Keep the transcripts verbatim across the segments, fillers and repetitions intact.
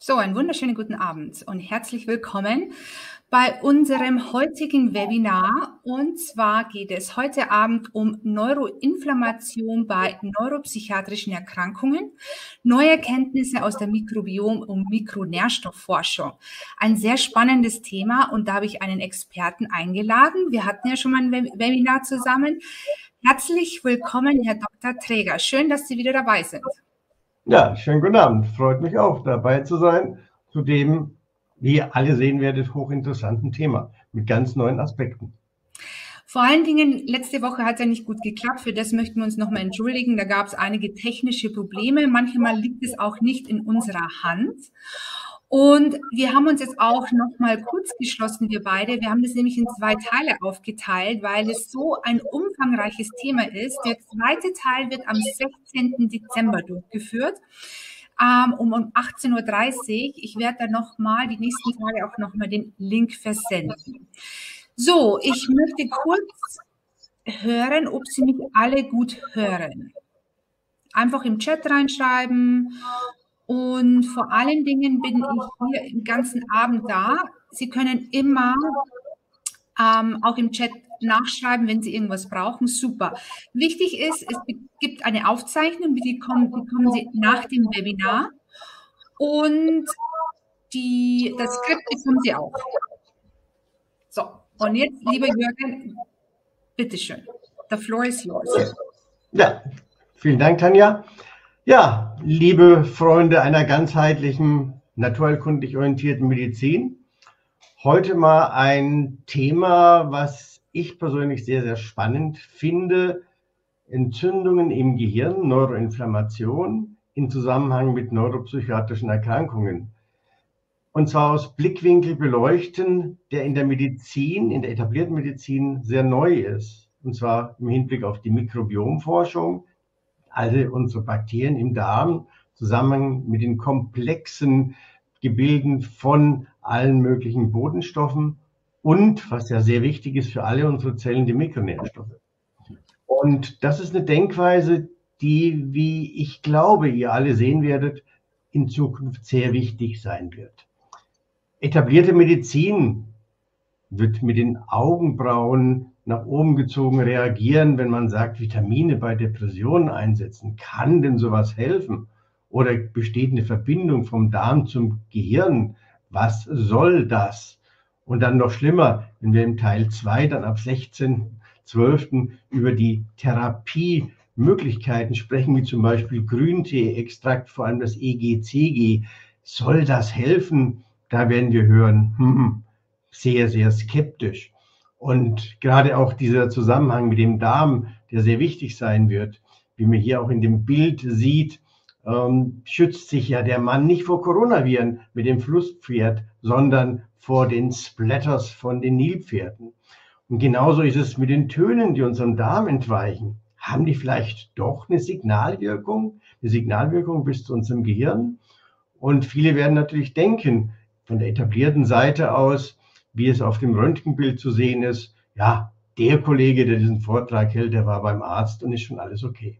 So, einen wunderschönen guten Abend und herzlich willkommen bei unserem heutigen Webinar. Und zwar geht es heute Abend um Neuroinflammation bei neuropsychiatrischen Erkrankungen, neue Erkenntnisse aus der Mikrobiom- und Mikronährstoffforschung. Ein sehr spannendes Thema und da habe ich einen Experten eingeladen. Wir hatten ja schon mal ein Webinar zusammen. Herzlich willkommen, Herr Doktor Träger. Schön, dass Sie wieder dabei sind. Ja, schönen guten Abend. Freut mich auch, dabei zu sein zu dem, wie ihr alle sehen werdet, hochinteressanten Thema mit ganz neuen Aspekten. Vor allen Dingen, letzte Woche hat es ja nicht gut geklappt. Für das möchten wir uns nochmal entschuldigen. Da gab es einige technische Probleme. Manchmal liegt es auch nicht in unserer Hand. Und wir haben uns jetzt auch nochmal kurz geschlossen, wir beide. Wir haben das nämlich in zwei Teile aufgeteilt, weil es so ein umfangreiches Thema ist. Der zweite Teil wird am sechzehnten Dezember durchgeführt. Um, um achtzehn Uhr dreißig. Ich werde dann nochmal die nächsten Tage auch nochmal den Link versenden. So, ich möchte kurz hören, ob Sie mich alle gut hören. Einfach im Chat reinschreiben. Und vor allen Dingen bin ich hier den ganzen Abend da. Sie können immer ähm, auch im Chat nachschreiben, wenn Sie irgendwas brauchen. Super. Wichtig ist, es gibt eine Aufzeichnung, die kommen, die kommen Sie nach dem Webinar. Und die, das Skript bekommen Sie auch. So, und jetzt, lieber Jürgen, bitteschön. The floor is yours. Ja, vielen Dank, Tanja. Ja, liebe Freunde einer ganzheitlichen, naturheilkundlich orientierten Medizin, heute mal ein Thema, was ich persönlich sehr, sehr spannend finde. Entzündungen im Gehirn, Neuroinflammation in Zusammenhang mit neuropsychiatrischen Erkrankungen. Und zwar aus Blickwinkel beleuchten, der in der Medizin, in der etablierten Medizin sehr neu ist. Und zwar im Hinblick auf die Mikrobiomforschung, also unsere Bakterien im Darm, zusammen mit den komplexen Gebilden von allen möglichen Bodenstoffen und, was ja sehr wichtig ist für alle unsere Zellen, die Mikronährstoffe. Und das ist eine Denkweise, die, wie ich glaube, ihr alle sehen werdet, in Zukunft sehr wichtig sein wird. Etablierte Medizin wird mit den Augenbrauen nach oben gezogen reagieren, wenn man sagt, Vitamine bei Depressionen einsetzen. Kann denn sowas helfen? Oder besteht eine Verbindung vom Darm zum Gehirn? Was soll das? Und dann noch schlimmer, wenn wir im Teil zwei dann ab sechzehnten zwölften über die Therapiemöglichkeiten sprechen, wie zum Beispiel Grüntee-Extrakt, vor allem das E G C G. Soll das helfen? Da werden wir hören, hm, sehr, sehr skeptisch. Und gerade auch dieser Zusammenhang mit dem Darm, der sehr wichtig sein wird, wie man hier auch in dem Bild sieht, ähm, schützt sich ja der Mann nicht vor Coronaviren mit dem Flusspferd, sondern vor den Splatters von den Nilpferden. Und genauso ist es mit den Tönen, die unserem Darm entweichen. Haben die vielleicht doch eine Signalwirkung, eine Signalwirkung bis zu unserem Gehirn? Und viele werden natürlich denken, von der etablierten Seite aus, wie es auf dem Röntgenbild zu sehen ist, ja, der Kollege, der diesen Vortrag hält, der war beim Arzt und ist schon alles okay.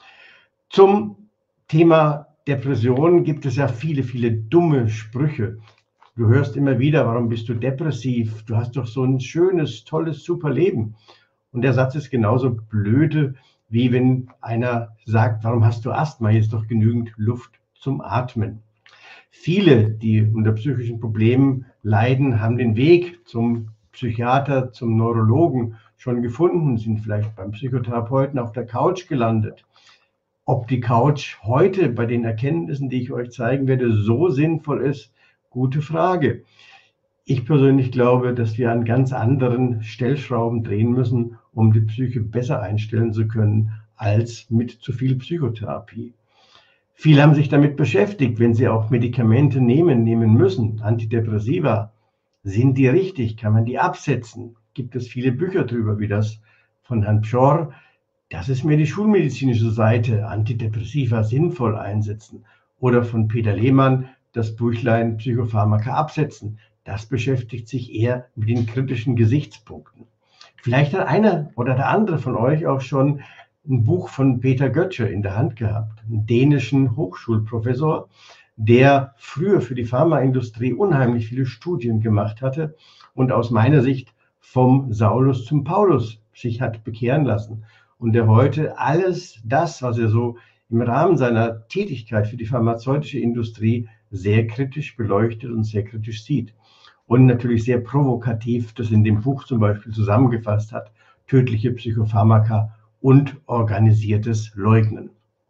Zum Thema Depression gibt es ja viele, viele dumme Sprüche. Du hörst immer wieder, warum bist du depressiv? Du hast doch so ein schönes, tolles, super Leben. Und der Satz ist genauso blöde, wie wenn einer sagt, warum hast du Asthma? Hier ist doch genügend Luft zum Atmen. Viele, die unter psychischen Problemen leiden, haben den Weg zum Psychiater, zum Neurologen schon gefunden, sind vielleicht beim Psychotherapeuten auf der Couch gelandet. Ob die Couch heute bei den Erkenntnissen, die ich euch zeigen werde, so sinnvoll ist, gute Frage. Ich persönlich glaube, dass wir an ganz anderen Stellschrauben drehen müssen, um die Psyche besser einstellen zu können, als mit zu viel Psychotherapie. Viele haben sich damit beschäftigt, wenn sie auch Medikamente nehmen, nehmen müssen, Antidepressiva. Sind die richtig? Kann man die absetzen? Gibt es viele Bücher drüber, wie das von Herrn Pschorr. Das ist mir die schulmedizinische Seite, Antidepressiva sinnvoll einsetzen. Oder von Peter Lehmann, das Büchlein Psychopharmaka absetzen. Das beschäftigt sich eher mit den kritischen Gesichtspunkten. Vielleicht hat einer oder der andere von euch auch schon ein Buch von Peter Götzsche in der Hand gehabt, einen dänischen Hochschulprofessor, der früher für die Pharmaindustrie unheimlich viele Studien gemacht hatte und aus meiner Sicht vom Saulus zum Paulus sich hat bekehren lassen. Und der heute alles das, was er so im Rahmen seiner Tätigkeit für die pharmazeutische Industrie sehr kritisch beleuchtet und sehr kritisch sieht. Und natürlich sehr provokativ das in dem Buch zum Beispiel zusammengefasst hat, tödliche Psychopharmaka und organisiertes Leugnen.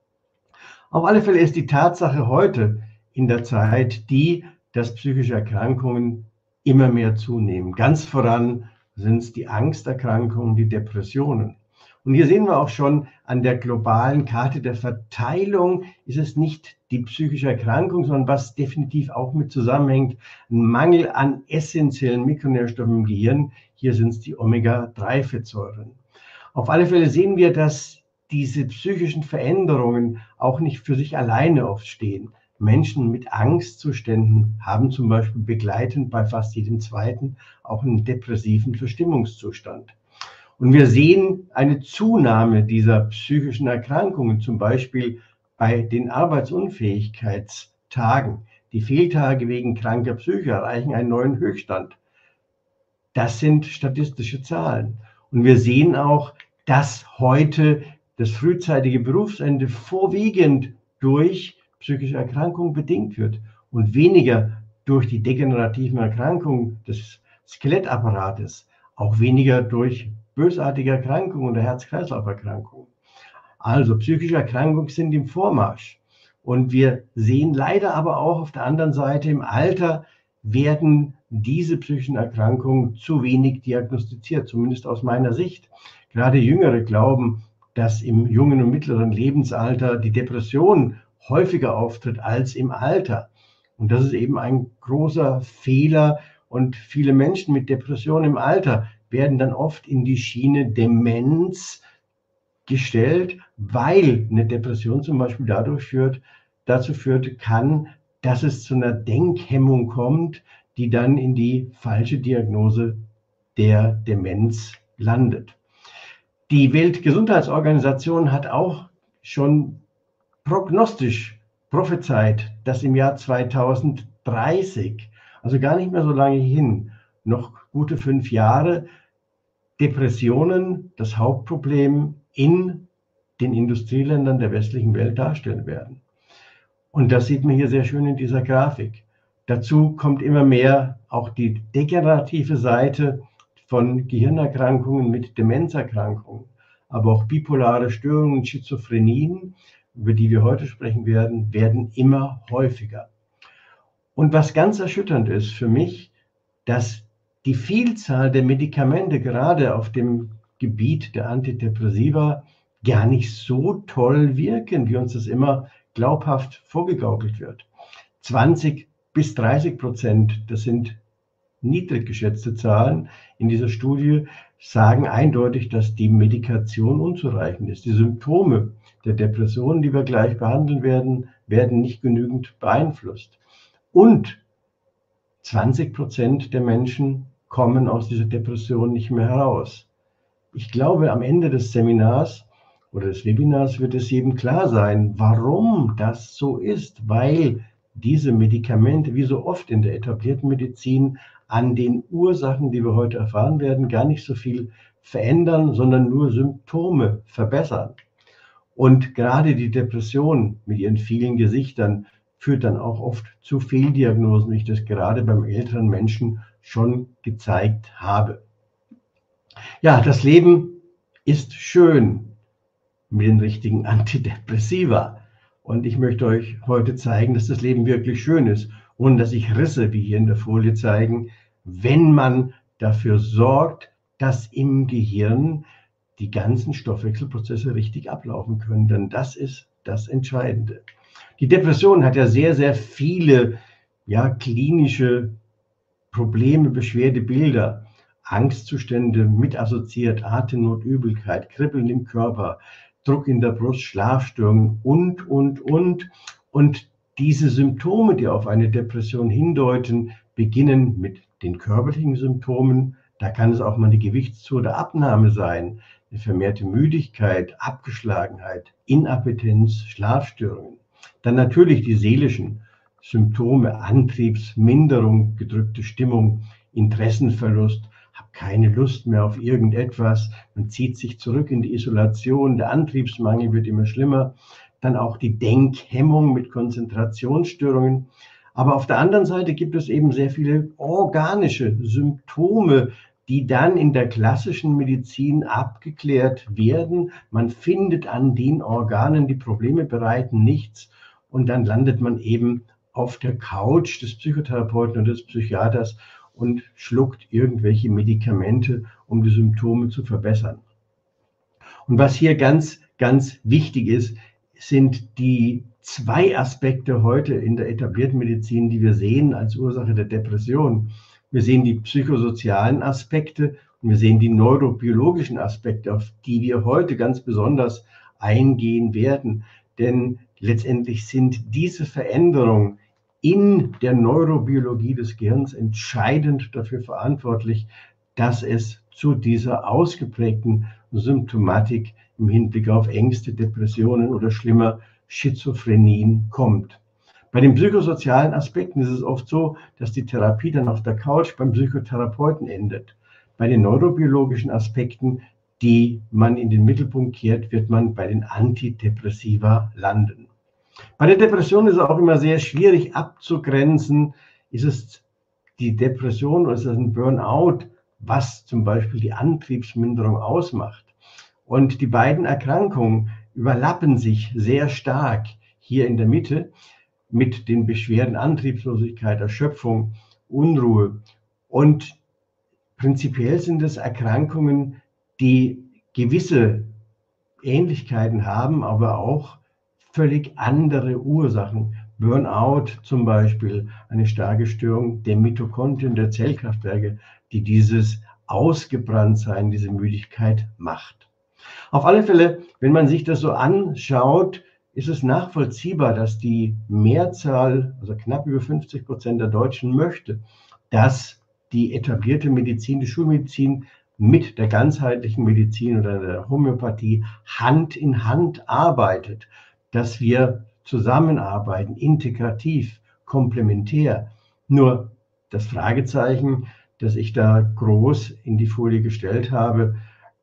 Auf alle Fälle ist die Tatsache heute in der Zeit die, dass psychische Erkrankungen immer mehr zunehmen. Ganz voran sind es die Angsterkrankungen, die Depressionen. Und hier sehen wir auch schon an der globalen Karte der Verteilung, ist es nicht die psychische Erkrankung, sondern was definitiv auch mit zusammenhängt, ein Mangel an essentiellen Mikronährstoffen im Gehirn. Hier sind es die Omega drei Fettsäuren. Auf alle Fälle sehen wir, dass diese psychischen Veränderungen auch nicht für sich alleine oft stehen. Menschen mit Angstzuständen haben zum Beispiel begleitend bei fast jedem zweiten auch einen depressiven Verstimmungszustand. Und wir sehen eine Zunahme dieser psychischen Erkrankungen, zum Beispiel bei den Arbeitsunfähigkeitstagen. Die Fehltage wegen kranker Psyche erreichen einen neuen Höchststand. Das sind statistische Zahlen. Und wir sehen auch, dass heute das frühzeitige Berufsende vorwiegend durch psychische Erkrankungen bedingt wird und weniger durch die degenerativen Erkrankungen des Skelettapparates, auch weniger durch bösartige Erkrankungen oder Herz-Kreislauf-Erkrankungen. Also psychische Erkrankungen sind im Vormarsch. Und wir sehen leider aber auch auf der anderen Seite, im Alter werden diese psychischen Erkrankungen zu wenig diagnostiziert, zumindest aus meiner Sicht. Gerade Jüngere glauben, dass im jungen und mittleren Lebensalter die Depression häufiger auftritt als im Alter. Und das ist eben ein großer Fehler. Und viele Menschen mit Depression im Alter werden dann oft in die Schiene Demenz gestellt, weil eine Depression zum Beispiel dadurch führt, dazu führt kann, dass es zu einer Denkhemmung kommt, die dann in die falsche Diagnose der Demenz landet. Die Weltgesundheitsorganisation hat auch schon prognostisch prophezeit, dass im Jahr zweitausenddreißig, also gar nicht mehr so lange hin, noch gute fünf Jahre, Depressionen das Hauptproblem in den Industrieländern der westlichen Welt darstellen werden. Und das sieht man hier sehr schön in dieser Grafik. Dazu kommt immer mehr auch die degenerative Seite von Gehirnerkrankungen mit Demenzerkrankungen, aber auch bipolare Störungen, Schizophrenien, über die wir heute sprechen werden, werden immer häufiger. Und was ganz erschütternd ist für mich, dass die Vielzahl der Medikamente gerade auf dem Gebiet der Antidepressiva gar nicht so toll wirken, wie uns das immer glaubhaft vorgegaukelt wird. zwanzig bis dreißig Prozent, das sind niedrig geschätzte Zahlen in dieser Studie, sagen eindeutig, dass die Medikation unzureichend ist. Die Symptome der Depression, die wir gleich behandeln werden, werden nicht genügend beeinflusst. Und zwanzig Prozent der Menschen kommen aus dieser Depression nicht mehr heraus. Ich glaube, am Ende des Seminars oder des Webinars wird es jedem klar sein, warum das so ist, weil diese Medikamente, wie so oft in der etablierten Medizin, an den Ursachen, die wir heute erfahren werden, gar nicht so viel verändern, sondern nur Symptome verbessern. Und gerade die Depression mit ihren vielen Gesichtern führt dann auch oft zu Fehldiagnosen, wie ich das gerade beim älteren Menschen schon gezeigt habe. Ja, das Leben ist schön mit den richtigen Antidepressiva. Und ich möchte euch heute zeigen, dass das Leben wirklich schön ist, ohne dass sich Risse, wie hier in der Folie zeigen, wenn man dafür sorgt, dass im Gehirn die ganzen Stoffwechselprozesse richtig ablaufen können. Denn das ist das Entscheidende. Die Depression hat ja sehr, sehr viele ja, klinische Probleme, Beschwerdebilder, Angstzustände mit assoziiert, Atemnot, Übelkeit, Kribbeln im Körper, Druck in der Brust, Schlafstörungen und, und, und. Und diese Symptome, die auf eine Depression hindeuten, beginnen mit den körperlichen Symptomen. Da kann es auch mal eine Gewichtszunahme oder Abnahme sein, eine vermehrte Müdigkeit, Abgeschlagenheit, Inappetenz, Schlafstörungen. Dann natürlich die seelischen Symptome, Antriebsminderung, gedrückte Stimmung, Interessenverlust, habe keine Lust mehr auf irgendetwas, man zieht sich zurück in die Isolation, der Antriebsmangel wird immer schlimmer, dann auch die Denkhemmung mit Konzentrationsstörungen. Aber auf der anderen Seite gibt es eben sehr viele organische Symptome, die dann in der klassischen Medizin abgeklärt werden. Man findet an den Organen die Probleme bereiten nichts und dann landet man eben auf der Couch des Psychotherapeuten oder des Psychiaters und schluckt irgendwelche Medikamente, um die Symptome zu verbessern. Und was hier ganz, ganz wichtig ist, sind die zwei Aspekte heute in der etablierten Medizin, die wir sehen als Ursache der Depression. Wir sehen die psychosozialen Aspekte und wir sehen die neurobiologischen Aspekte, auf die wir heute ganz besonders eingehen werden. Denn letztendlich sind diese Veränderungen in der Neurobiologie des Gehirns entscheidend dafür verantwortlich, dass es zu dieser ausgeprägten Symptomatik im Hinblick auf Ängste, Depressionen oder schlimmer Schizophrenien kommt. Bei den psychosozialen Aspekten ist es oft so, dass die Therapie dann auf der Couch beim Psychotherapeuten endet. Bei den neurobiologischen Aspekten, die man in den Mittelpunkt kehrt, wird man bei den Antidepressiva landen. Bei der Depression ist es auch immer sehr schwierig abzugrenzen, ist es die Depression oder ist es ein Burnout, was zum Beispiel die Antriebsminderung ausmacht. Und die beiden Erkrankungen überlappen sich sehr stark hier in der Mitte mit den Beschwerden Antriebslosigkeit, Erschöpfung, Unruhe. Und prinzipiell sind es Erkrankungen, die gewisse Ähnlichkeiten haben, aber auch völlig andere Ursachen. Burnout zum Beispiel, eine starke Störung der Mitochondrien, der Zellkraftwerke, die dieses Ausgebranntsein, diese Müdigkeit macht. Auf alle Fälle, wenn man sich das so anschaut, ist es nachvollziehbar, dass die Mehrzahl, also knapp über fünfzig Prozent der Deutschen möchte, dass die etablierte Medizin, die Schulmedizin mit der ganzheitlichen Medizin oder der Homöopathie Hand in Hand arbeitet, dass wir zusammenarbeiten, integrativ, komplementär. Nur das Fragezeichen, das ich da groß in die Folie gestellt habe,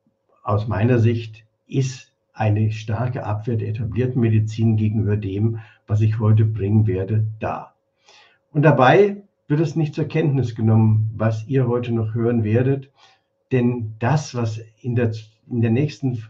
aus meiner Sicht ist eine starke Abwehr der etablierten Medizin gegenüber dem, was ich heute bringen werde, da. Und dabei wird es nicht zur Kenntnis genommen, was ihr heute noch hören werdet, denn das, was in der, in der nächsten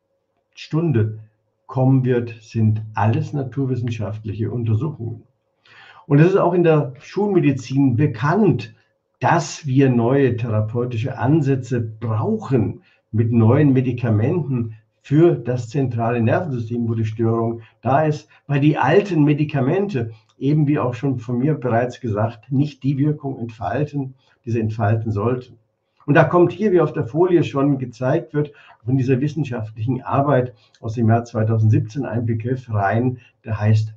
Stunde kommen wird, sind alles naturwissenschaftliche Untersuchungen. Und es ist auch in der Schulmedizin bekannt, dass wir neue therapeutische Ansätze brauchen mit neuen Medikamenten für das zentrale Nervensystem, wo die Störung da ist, weil die alten Medikamente, eben wie auch schon von mir bereits gesagt, nicht die Wirkung entfalten, die sie entfalten sollten. Und da kommt hier, wie auf der Folie schon gezeigt wird, von dieser wissenschaftlichen Arbeit aus dem Jahr zweitausendsiebzehn ein Begriff rein, der heißt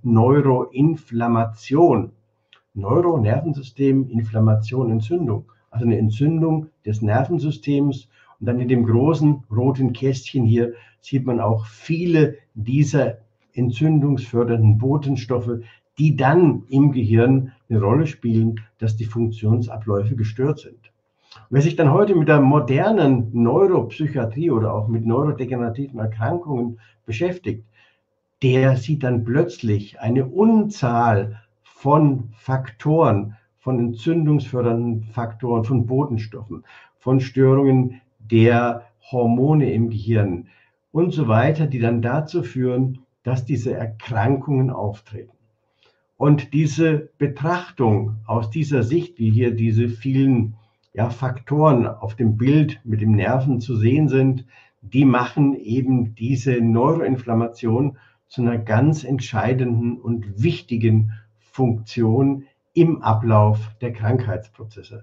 Neuroinflammation. Neuro, Nervensystem, Inflammation, Entzündung. Also eine Entzündung des Nervensystems. Und dann in dem großen roten Kästchen hier sieht man auch viele dieser entzündungsfördernden Botenstoffe, die dann im Gehirn eine Rolle spielen, dass die Funktionsabläufe gestört sind. Wer sich dann heute mit der modernen Neuropsychiatrie oder auch mit neurodegenerativen Erkrankungen beschäftigt, der sieht dann plötzlich eine Unzahl von Faktoren, von entzündungsfördernden Faktoren, von Botenstoffen, von Störungen der Hormone im Gehirn und so weiter, die dann dazu führen, dass diese Erkrankungen auftreten. Und diese Betrachtung aus dieser Sicht, wie hier diese vielen ja, Faktoren auf dem Bild mit dem Nerven zu sehen sind, die machen eben diese Neuroinflammation zu einer ganz entscheidenden und wichtigen Funktion im Ablauf der Krankheitsprozesse.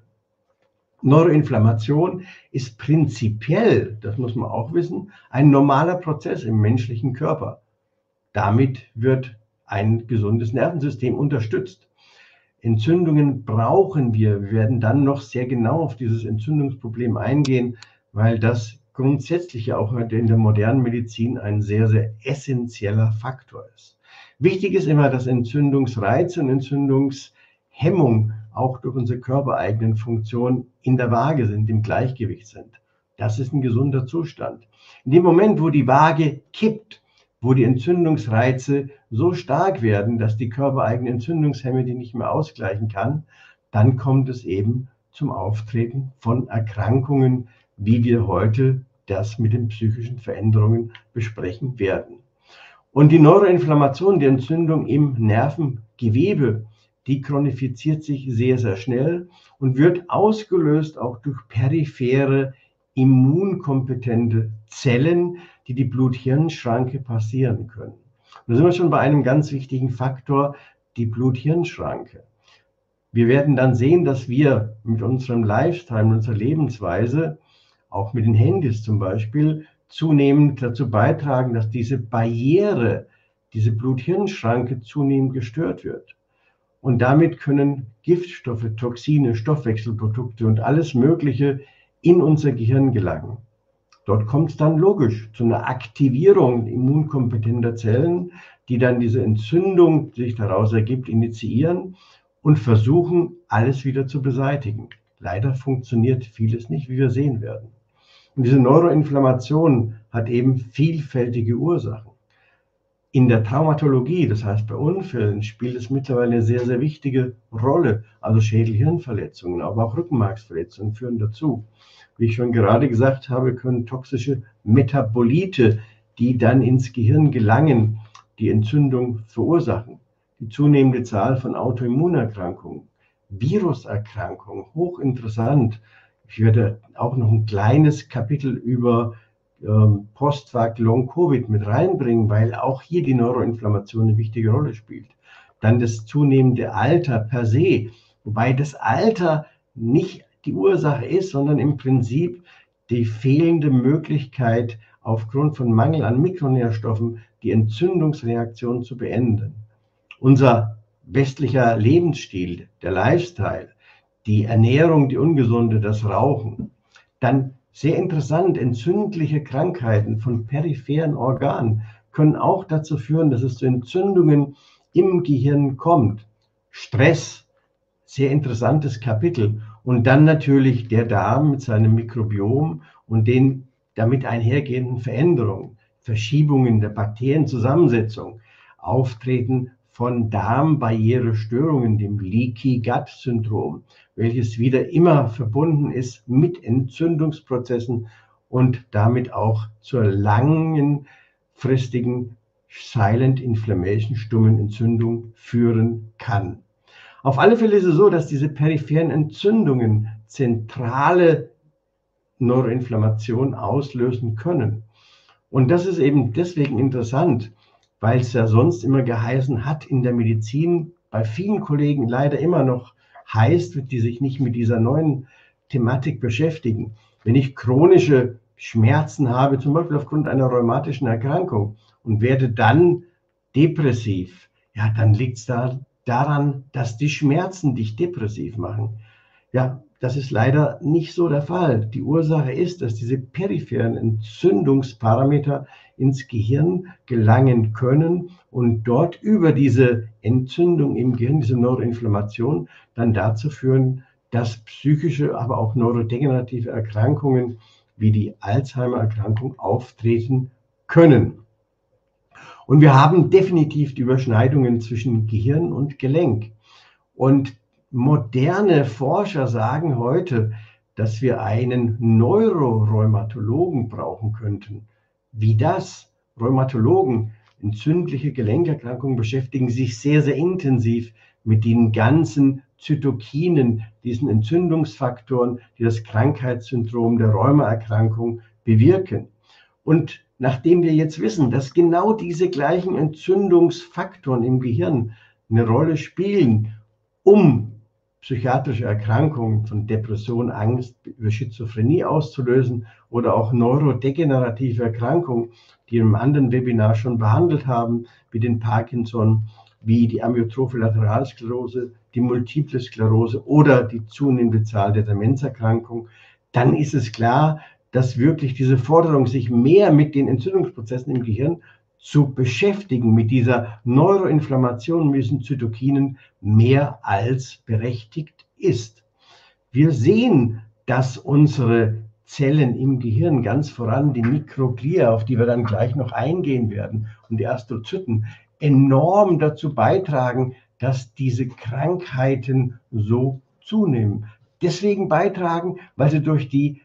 Neuroinflammation ist prinzipiell, das muss man auch wissen, ein normaler Prozess im menschlichen Körper. Damit wird ein gesundes Nervensystem unterstützt. Entzündungen brauchen wir. Wir werden dann noch sehr genau auf dieses Entzündungsproblem eingehen, weil das grundsätzlich auch heute in der modernen Medizin ein sehr, sehr essentieller Faktor ist. Wichtig ist immer, dass Entzündungsreiz und Entzündungshemmung auch durch unsere körpereigenen Funktionen in der Waage sind, im Gleichgewicht sind. Das ist ein gesunder Zustand. In dem Moment, wo die Waage kippt, wo die Entzündungsreize so stark werden, dass die körpereigene Entzündungshemme die nicht mehr ausgleichen kann, dann kommt es eben zum Auftreten von Erkrankungen, wie wir heute das mit den psychischen Veränderungen besprechen werden. Und die Neuroinflammation, die Entzündung im Nervengewebe, die chronifiziert sich sehr, sehr schnell und wird ausgelöst auch durch periphere, immunkompetente Zellen, die die Blut-Hirn-Schranke passieren können. Und da sind wir schon bei einem ganz wichtigen Faktor, die Blut-Hirn-Schranke. Wir werden dann sehen, dass wir mit unserem Lifestyle, mit unserer Lebensweise, auch mit den Handys zum Beispiel, zunehmend dazu beitragen, dass diese Barriere, diese Blut-Hirn-Schranke zunehmend gestört wird. Und damit können Giftstoffe, Toxine, Stoffwechselprodukte und alles Mögliche in unser Gehirn gelangen. Dort kommt es dann logisch zu einer Aktivierung immunkompetenter Zellen, die dann diese Entzündung, die sich daraus ergibt, initiieren und versuchen, alles wieder zu beseitigen. Leider funktioniert vieles nicht, wie wir sehen werden. Und diese Neuroinflammation hat eben vielfältige Ursachen. In der Traumatologie, das heißt bei Unfällen, spielt es mittlerweile eine sehr, sehr wichtige Rolle. Also Schädel-Hirnverletzungen, aber auch Rückenmarksverletzungen führen dazu. Wie ich schon gerade gesagt habe, können toxische Metabolite, die dann ins Gehirn gelangen, die Entzündung verursachen. Die zunehmende Zahl von Autoimmunerkrankungen, Viruserkrankungen, hochinteressant. Ich werde auch noch ein kleines Kapitel über ähm, Postvac Long Covid mit reinbringen, weil auch hier die Neuroinflammation eine wichtige Rolle spielt. Dann das zunehmende Alter per se, wobei das Alter nicht die Ursache ist, sondern im Prinzip die fehlende Möglichkeit, aufgrund von Mangel an Mikronährstoffen die Entzündungsreaktion zu beenden. Unser westlicher Lebensstil, der Lifestyle, die Ernährung, die ungesunde, das Rauchen, dann sehr interessant, entzündliche Krankheiten von peripheren Organen können auch dazu führen, dass es zu Entzündungen im Gehirn kommt. Stress, sehr interessantes Kapitel. Und dann natürlich der Darm mit seinem Mikrobiom und den damit einhergehenden Veränderungen, Verschiebungen der Bakterienzusammensetzung, Auftreten von Darmbarrierestörungen, dem Leaky Gut Syndrom, welches wieder immer verbunden ist mit Entzündungsprozessen und damit auch zur langfristigen Silent Inflammation, stummen Entzündung führen kann. Auf alle Fälle ist es so, dass diese peripheren Entzündungen zentrale Neuroinflammation auslösen können. Und das ist eben deswegen interessant, weil es ja sonst immer geheißen hat in der Medizin, bei vielen Kollegen leider immer noch heißt, die sich nicht mit dieser neuen Thematik beschäftigen. Wenn ich chronische Schmerzen habe, zum Beispiel aufgrund einer rheumatischen Erkrankung und werde dann depressiv, ja, dann liegt es da daran, dass die Schmerzen dich depressiv machen. Ja, das ist leider nicht so der Fall. Die Ursache ist, dass diese peripheren Entzündungsparameter ins Gehirn gelangen können und dort über diese Entzündung im Gehirn, diese Neuroinflammation, dann dazu führen, dass psychische, aber auch neurodegenerative Erkrankungen wie die Alzheimer-Erkrankung auftreten können. Und wir haben definitiv die Überschneidungen zwischen Gehirn und Gelenk. Und moderne Forscher sagen heute, dass wir einen Neurorheumatologen brauchen könnten. Wie das? Rheumatologen, entzündliche Gelenkerkrankungen, beschäftigen sich sehr, sehr intensiv mit den ganzen Zytokinen, diesen Entzündungsfaktoren, die das Krankheitssyndrom der Rheumaerkrankung bewirken. Und nachdem wir jetzt wissen, dass genau diese gleichen Entzündungsfaktoren im Gehirn eine Rolle spielen, um psychiatrische Erkrankungen von Depression, Angst, über Schizophrenie auszulösen oder auch neurodegenerative Erkrankungen, die wir im anderen Webinar schon behandelt haben, wie den Parkinson, wie die amyotrophe Lateralsklerose, die Multiple Sklerose oder die zunehmende Zahl der Demenzerkrankungen, dann ist es klar, dass wirklich diese Forderung, sich mehr mit den Entzündungsprozessen im Gehirn zu beschäftigen, mit dieser Neuroinflammation, mit diesen Zytokinen, mehr als berechtigt ist. Wir sehen, dass unsere Zellen im Gehirn, ganz voran die Mikroglia, auf die wir dann gleich noch eingehen werden, und die Astrozyten, enorm dazu beitragen, dass diese Krankheiten so zunehmen. Deswegen beitragen, weil sie durch die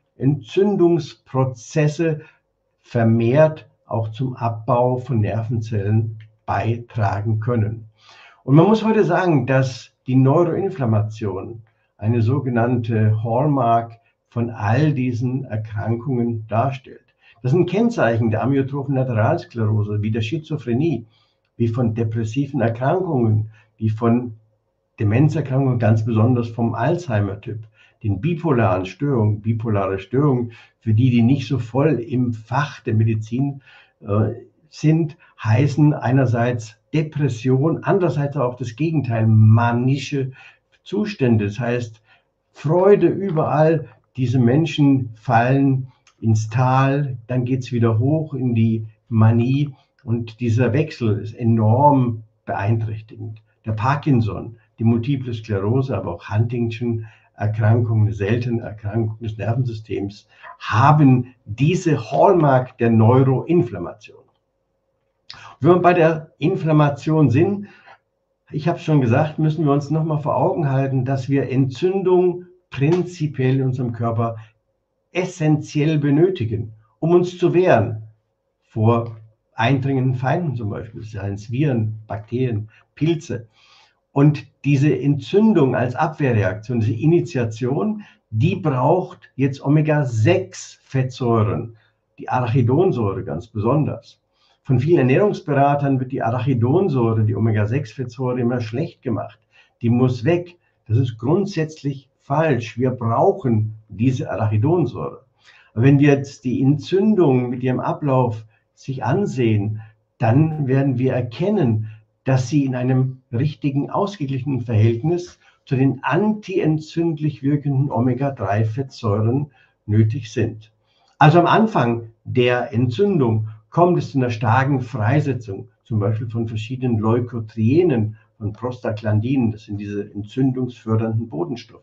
Entzündungsprozesse vermehrt auch zum Abbau von Nervenzellen beitragen können. Und man muss heute sagen, dass die Neuroinflammation eine sogenannte Hallmark von all diesen Erkrankungen darstellt. Das sind Kennzeichen der amyotrophen Lateralsklerose, wie der Schizophrenie, wie von depressiven Erkrankungen, wie von Demenzerkrankungen, ganz besonders vom Alzheimer-Typ, den bipolaren Störungen, bipolare Störungen, für die, die nicht so voll im Fach der Medizin äh, sind, heißen einerseits Depression, andererseits auch das Gegenteil, manische Zustände. Das heißt, Freude überall, diese Menschen fallen ins Tal, dann geht es wieder hoch in die Manie und dieser Wechsel ist enorm beeinträchtigend. Der Parkinson, die Multiple Sklerose, aber auch Huntington-Erkrankungen, eine seltene Erkrankung des Nervensystems, haben diese Hallmark der Neuroinflammation. Wenn wir bei der Inflammation sind, ich habe es schon gesagt, müssen wir uns nochmal vor Augen halten, dass wir Entzündung prinzipiell in unserem Körper essentiell benötigen, um uns zu wehren vor eindringenden Feinden zum Beispiel, seien es Viren, Bakterien, Pilze. Und diese Entzündung als Abwehrreaktion, diese Initiation, die braucht jetzt Omega sechs Fettsäuren, die Arachidonsäure ganz besonders. Von vielen Ernährungsberatern wird die Arachidonsäure, die Omega sechs Fettsäure, immer schlecht gemacht. Die muss weg. Das ist grundsätzlich falsch. Wir brauchen diese Arachidonsäure. Aber wenn wir jetzt die Entzündung mit ihrem Ablauf sich ansehen, dann werden wir erkennen, dass sie in einem richtigen, ausgeglichenen Verhältnis zu den antientzündlich wirkenden Omega drei Fettsäuren nötig sind. Also am Anfang der Entzündung kommt es zu einer starken Freisetzung, zum Beispiel von verschiedenen Leukotrienen, von Prostaglandinen, das sind diese entzündungsfördernden Botenstoffe.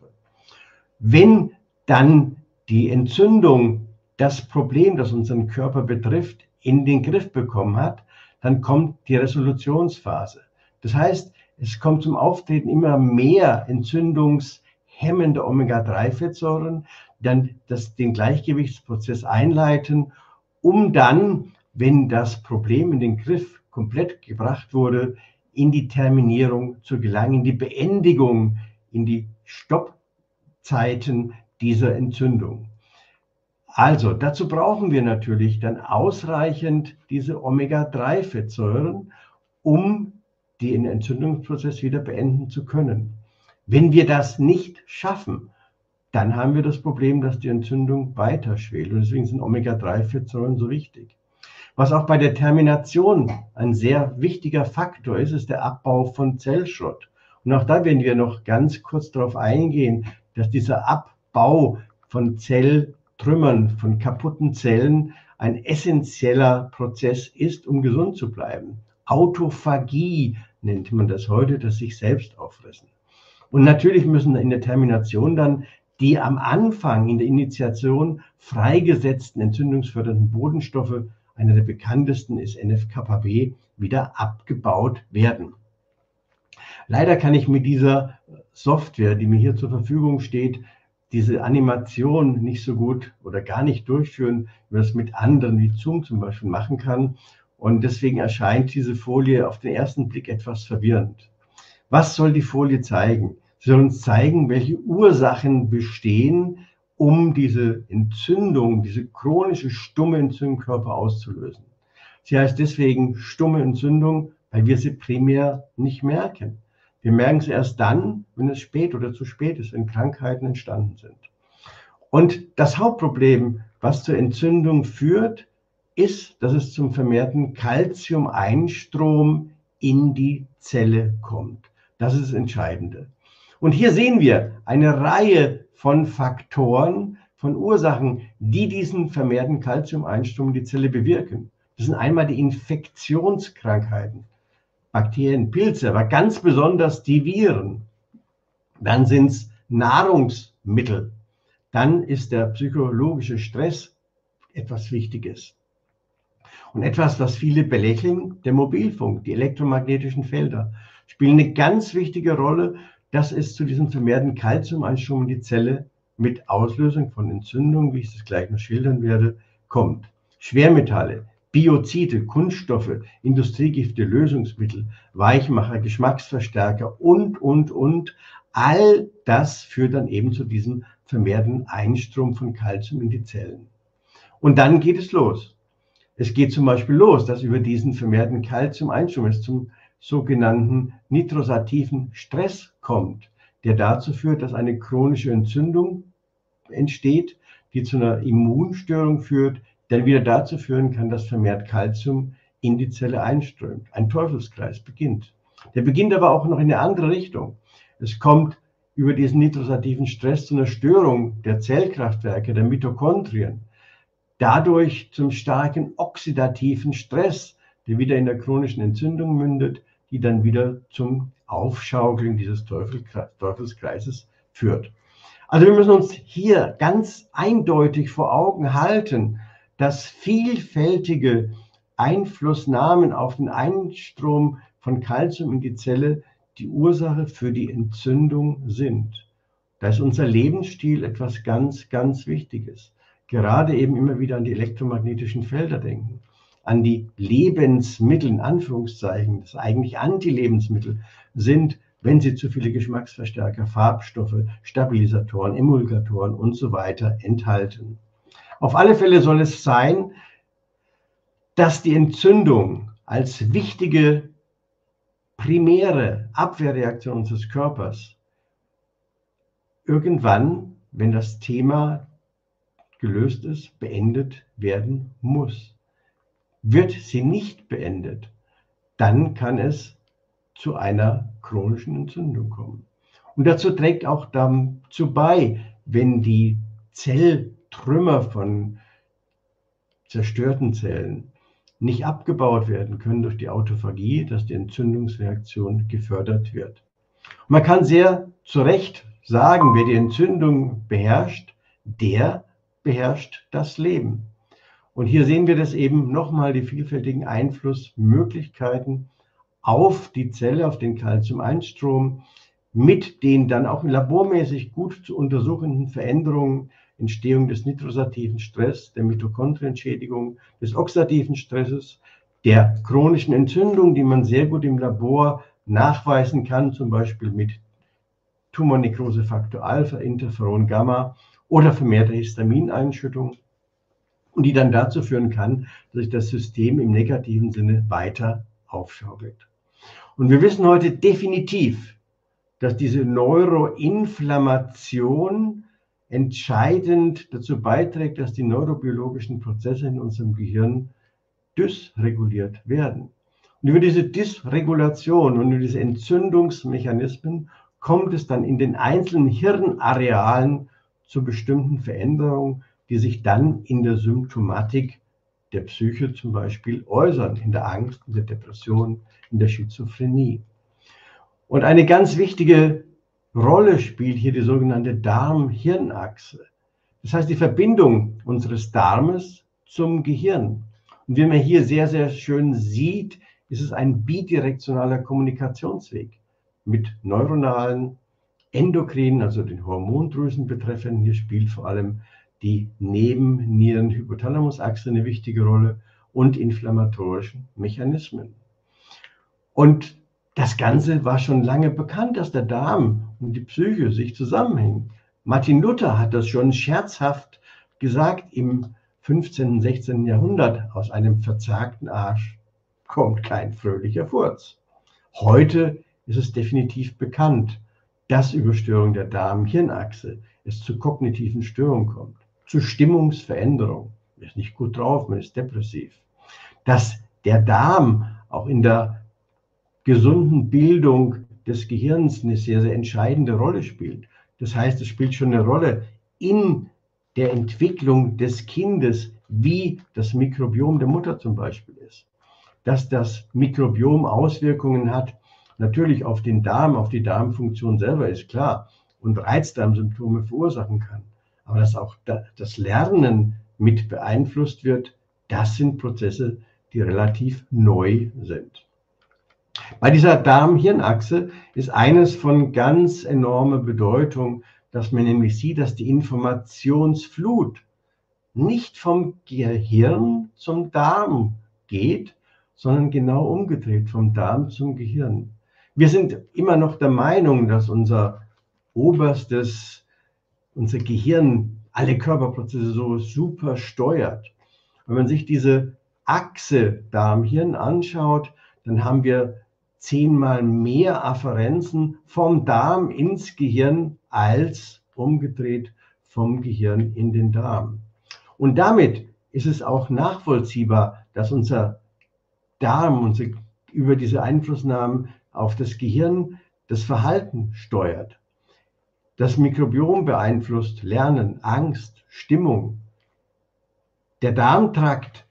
Wenn dann die Entzündung das Problem, das unseren Körper betrifft, in den Griff bekommen hat, dann kommt die Resolutionsphase. Das heißt, es kommt zum Auftreten immer mehr entzündungshemmende Omega drei Fettsäuren, dann das, den Gleichgewichtsprozess einleiten, um dann, wenn das Problem in den Griff komplett gebracht wurde, in die Terminierung zu gelangen, in die Beendigung, in die Stoppzeiten dieser Entzündung. Also dazu brauchen wir natürlich dann ausreichend diese Omega drei Fettsäuren, um den Entzündungsprozess wieder beenden zu können. Wenn wir das nicht schaffen, dann haben wir das Problem, dass die Entzündung weiter schwelt. Und deswegen sind Omega drei Fettsäuren so wichtig. Was auch bei der Termination ein sehr wichtiger Faktor ist, ist der Abbau von Zellschrott. Und auch da werden wir noch ganz kurz darauf eingehen, dass dieser Abbau von Zelltrümmern, von kaputten Zellen ein essentieller Prozess ist, um gesund zu bleiben. Autophagie nennt man das heute, das sich selbst auffressen. Und natürlich müssen in der Termination dann die am Anfang in der Initiation freigesetzten entzündungsfördernden Botenstoffe, einer der bekanntesten ist N F kappa B, wieder abgebaut werden. Leider kann ich mit dieser Software, die mir hier zur Verfügung steht, diese Animation nicht so gut oder gar nicht durchführen, wie man es mit anderen wie Zoom zum Beispiel machen kann. Und deswegen erscheint diese Folie auf den ersten Blick etwas verwirrend. Was soll die Folie zeigen? Sie soll uns zeigen, welche Ursachen bestehen, um diese Entzündung, diese chronische stumme Entzündung im Körper auszulösen. Sie heißt deswegen stumme Entzündung, weil wir sie primär nicht merken. Wir merken sie erst dann, wenn es spät oder zu spät ist, wenn Krankheiten entstanden sind. Und das Hauptproblem, was zur Entzündung führt, ist, dass es zum vermehrten Calcium-Einstrom in die Zelle kommt. Das ist das Entscheidende. Und hier sehen wir eine Reihe von Faktoren, von von Ursachen, die diesen vermehrten Calciumeinstrom in die Zelle bewirken. Das sind einmal die Infektionskrankheiten, Bakterien, Pilze, aber ganz besonders die Viren. Dann sind es Nahrungsmittel. Dann ist der psychologische Stress etwas Wichtiges. Und etwas, was viele belächeln, der Mobilfunk, die elektromagnetischen Felder, spielen eine ganz wichtige Rolle, dass es zu diesem vermehrten Calciumeinstrom in die Zelle mit Auslösung von Entzündungen, wie ich es gleich noch schildern werde, kommt. Schwermetalle, Biozide, Kunststoffe, Industriegifte, Lösungsmittel, Weichmacher, Geschmacksverstärker und, und, und. All das führt dann eben zu diesem vermehrten Einstrom von Calcium in die Zellen. Und dann geht es los. Es geht zum Beispiel los, dass über diesen vermehrten Calcium-Einstrom es zum sogenannten nitrosativen Stress kommt, der dazu führt, dass eine chronische Entzündung entsteht, die zu einer Immunstörung führt, der wieder dazu führen kann, dass vermehrt Calcium in die Zelle einströmt. Ein Teufelskreis beginnt. Der beginnt aber auch noch in eine andere Richtung. Es kommt über diesen nitrosativen Stress zu einer Störung der Zellkraftwerke, der Mitochondrien. Dadurch zum starken oxidativen Stress, der wieder in der chronischen Entzündung mündet, die dann wieder zum Aufschaukeln dieses Teufelskreises führt. Also wir müssen uns hier ganz eindeutig vor Augen halten, dass vielfältige Einflussnahmen auf den Einstrom von Calcium in die Zelle die Ursache für die Entzündung sind. Da ist unser Lebensstil etwas ganz, ganz Wichtiges. Gerade eben immer wieder an die elektromagnetischen Felder denken, an die Lebensmittel, in Anführungszeichen, das eigentlich Antilebensmittel sind, wenn sie zu viele Geschmacksverstärker, Farbstoffe, Stabilisatoren, Emulgatoren und so weiter enthalten. Auf alle Fälle soll es sein, dass die Entzündung als wichtige primäre Abwehrreaktion unseres Körpers irgendwann, wenn das Thema gelöst ist, beendet werden muss. Wird sie nicht beendet, dann kann es zu einer chronischen Entzündung kommen. Und dazu trägt auch dazu bei, wenn die Zelltrümmer von zerstörten Zellen nicht abgebaut werden können durch die Autophagie, dass die Entzündungsreaktion gefördert wird. Und man kann sehr zu Recht sagen, wer die Entzündung beherrscht, der beherrscht das Leben. Und hier sehen wir das eben nochmal, die vielfältigen Einflussmöglichkeiten auf die Zelle, auf den Calcium-Einstrom, mit den dann auch labormäßig gut zu untersuchenden Veränderungen, Entstehung des nitrosativen Stress, der Mitochondrienschädigung, des oxidativen Stresses, der chronischen Entzündung, die man sehr gut im Labor nachweisen kann, zum Beispiel mit Tumornekrosefaktor Alpha, Interferon Gamma oder vermehrter Histamineinschüttung, und die dann dazu führen kann, dass sich das System im negativen Sinne weiter aufschaukelt. Und wir wissen heute definitiv, dass diese Neuroinflammation entscheidend dazu beiträgt, dass die neurobiologischen Prozesse in unserem Gehirn dysreguliert werden. Und über diese Dysregulation und über diese Entzündungsmechanismen kommt es dann in den einzelnen Hirnarealen zu bestimmten Veränderungen, die sich dann in der Symptomatik der Psyche zum Beispiel äußern, in der Angst, in der Depression, in der Schizophrenie. Und eine ganz wichtige Rolle spielt hier die sogenannte Darm-Hirn-Achse. Das heißt, die Verbindung unseres Darmes zum Gehirn. Und wie man hier sehr, sehr schön sieht, ist es ein bidirektionaler Kommunikationsweg mit neuronalen, endokrinen, also den Hormondrüsen betreffend. Hier spielt vor allem die Nebennieren-Hypothalamus-Achse eine wichtige Rolle und inflammatorischen Mechanismen. Und das Ganze war schon lange bekannt, dass der Darm und die Psyche sich zusammenhängen. Martin Luther hat das schon scherzhaft gesagt im fünfzehnten, sechzehnten Jahrhundert: Aus einem verzagten Arsch kommt kein fröhlicher Furz. Heute ist es definitiv bekannt, dass über Störung der Darm-Hirn-Achse es zu kognitiven Störungen kommt, zu Stimmungsveränderungen. Man ist nicht gut drauf, man ist depressiv. Dass der Darm auch in der gesunden Bildung des Gehirns eine sehr, sehr entscheidende Rolle spielt. Das heißt, es spielt schon eine Rolle in der Entwicklung des Kindes, wie das Mikrobiom der Mutter zum Beispiel ist. Dass das Mikrobiom Auswirkungen hat, natürlich auf den Darm, auf die Darmfunktion selber, ist klar, und Reizdarmsymptome verursachen kann. Aber dass auch das Lernen mit beeinflusst wird, das sind Prozesse, die relativ neu sind. Bei dieser Darm-Hirn-Achse ist eines von ganz enormer Bedeutung, dass man nämlich sieht, dass die Informationsflut nicht vom Gehirn zum Darm geht, sondern genau umgedreht, vom Darm zum Gehirn. Wir sind immer noch der Meinung, dass unser oberstes, unser Gehirn alle Körperprozesse so super steuert. Wenn man sich diese Achse Darm-Hirn anschaut, dann haben wir zehnmal mehr Afferenzen vom Darm ins Gehirn als umgedreht vom Gehirn in den Darm. Und damit ist es auch nachvollziehbar, dass unser Darm unsere, über diese Einflussnahmen auf das Gehirn das Verhalten steuert. Das Mikrobiom beeinflusst Lernen, Angst, Stimmung. Der Darmtrakt,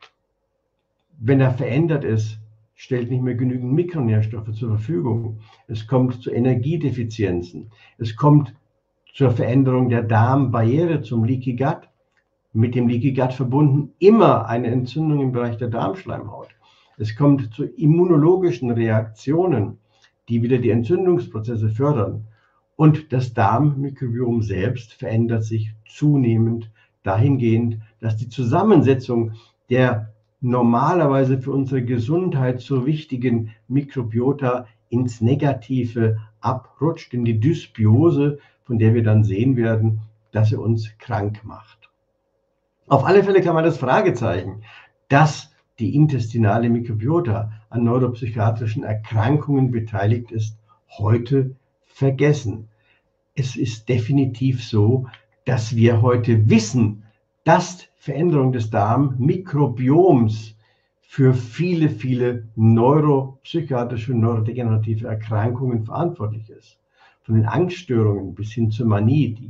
wenn er verändert ist, stellt nicht mehr genügend Mikronährstoffe zur Verfügung. Es kommt zu Energiedefizienzen. Es kommt zur Veränderung der Darmbarriere, zum Leaky Gut. Mit dem Leaky Gut verbunden immer eine Entzündung im Bereich der Darmschleimhaut. Es kommt zu immunologischen Reaktionen, die wieder die Entzündungsprozesse fördern. Und das Darmmikrobiom selbst verändert sich zunehmend dahingehend, dass die Zusammensetzung der normalerweise für unsere Gesundheit so wichtigen Mikrobiota ins Negative abrutscht, in die Dysbiose, von der wir dann sehen werden, dass sie uns krank macht. Auf alle Fälle kann man das Fragezeichen, dass die intestinale Mikrobiota an neuropsychiatrischen Erkrankungen beteiligt ist, heute vergessen. Es ist definitiv so, dass wir heute wissen, dass Veränderung des Darmmikrobioms für viele, viele neuropsychiatrische, neurodegenerative Erkrankungen verantwortlich ist. Von den Angststörungen bis hin zur Manie, die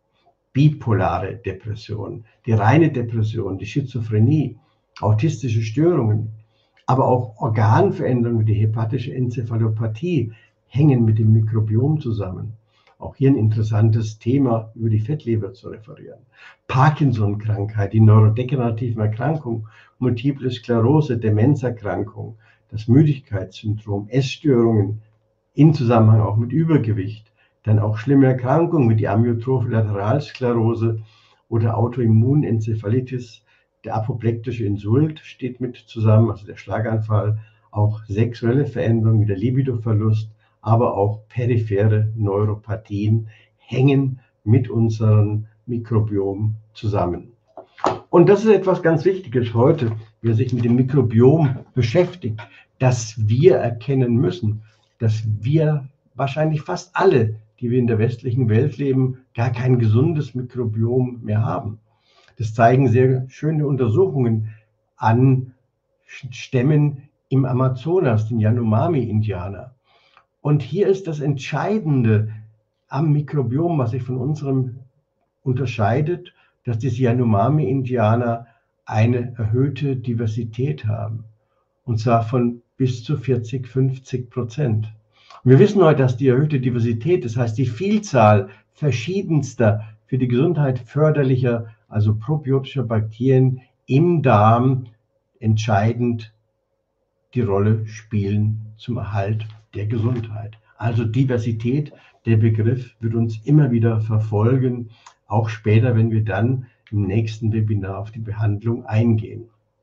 bipolare Depression, die reine Depression, die Schizophrenie, autistische Störungen, aber auch Organveränderungen wie die hepatische Enzephalopathie hängen mit dem Mikrobiom zusammen. Auch hier ein interessantes Thema, über die Fettleber zu referieren. Parkinson-Krankheit, die neurodegenerativen Erkrankungen, Multiple Sklerose, Demenzerkrankung, das Müdigkeitssyndrom, Essstörungen in Zusammenhang auch mit Übergewicht, dann auch schlimme Erkrankungen wie die amyotrophe Lateralsklerose oder Autoimmunenzephalitis, der apoplektische Insult steht mit zusammen, also der Schlaganfall, auch sexuelle Veränderungen wie der Libidoverlust, aber auch periphere Neuropathien hängen mit unserem Mikrobiom zusammen. Und das ist etwas ganz Wichtiges heute, wer sich mit dem Mikrobiom beschäftigt, dass wir erkennen müssen, dass wir wahrscheinlich fast alle, die wir in der westlichen Welt leben, gar kein gesundes Mikrobiom mehr haben. Das zeigen sehr schöne Untersuchungen an Stämmen im Amazonas, den Yanomami-Indianer. Und hier ist das Entscheidende am Mikrobiom, was sich von unserem unterscheidet, dass diese Yanomami-Indianer eine erhöhte Diversität haben. Und zwar von bis zu vierzig, fünfzig Prozent. Und wir wissen heute, dass die erhöhte Diversität, das heißt die Vielzahl verschiedenster, für die Gesundheit förderlicher, also probiotischer Bakterien im Darm entscheidend die Rolle spielen zum Erhalt der Gesundheit. Also Diversität, der Begriff wird uns immer wieder verfolgen, auch später, wenn wir dann im nächsten Webinar auf die Behandlung eingehen.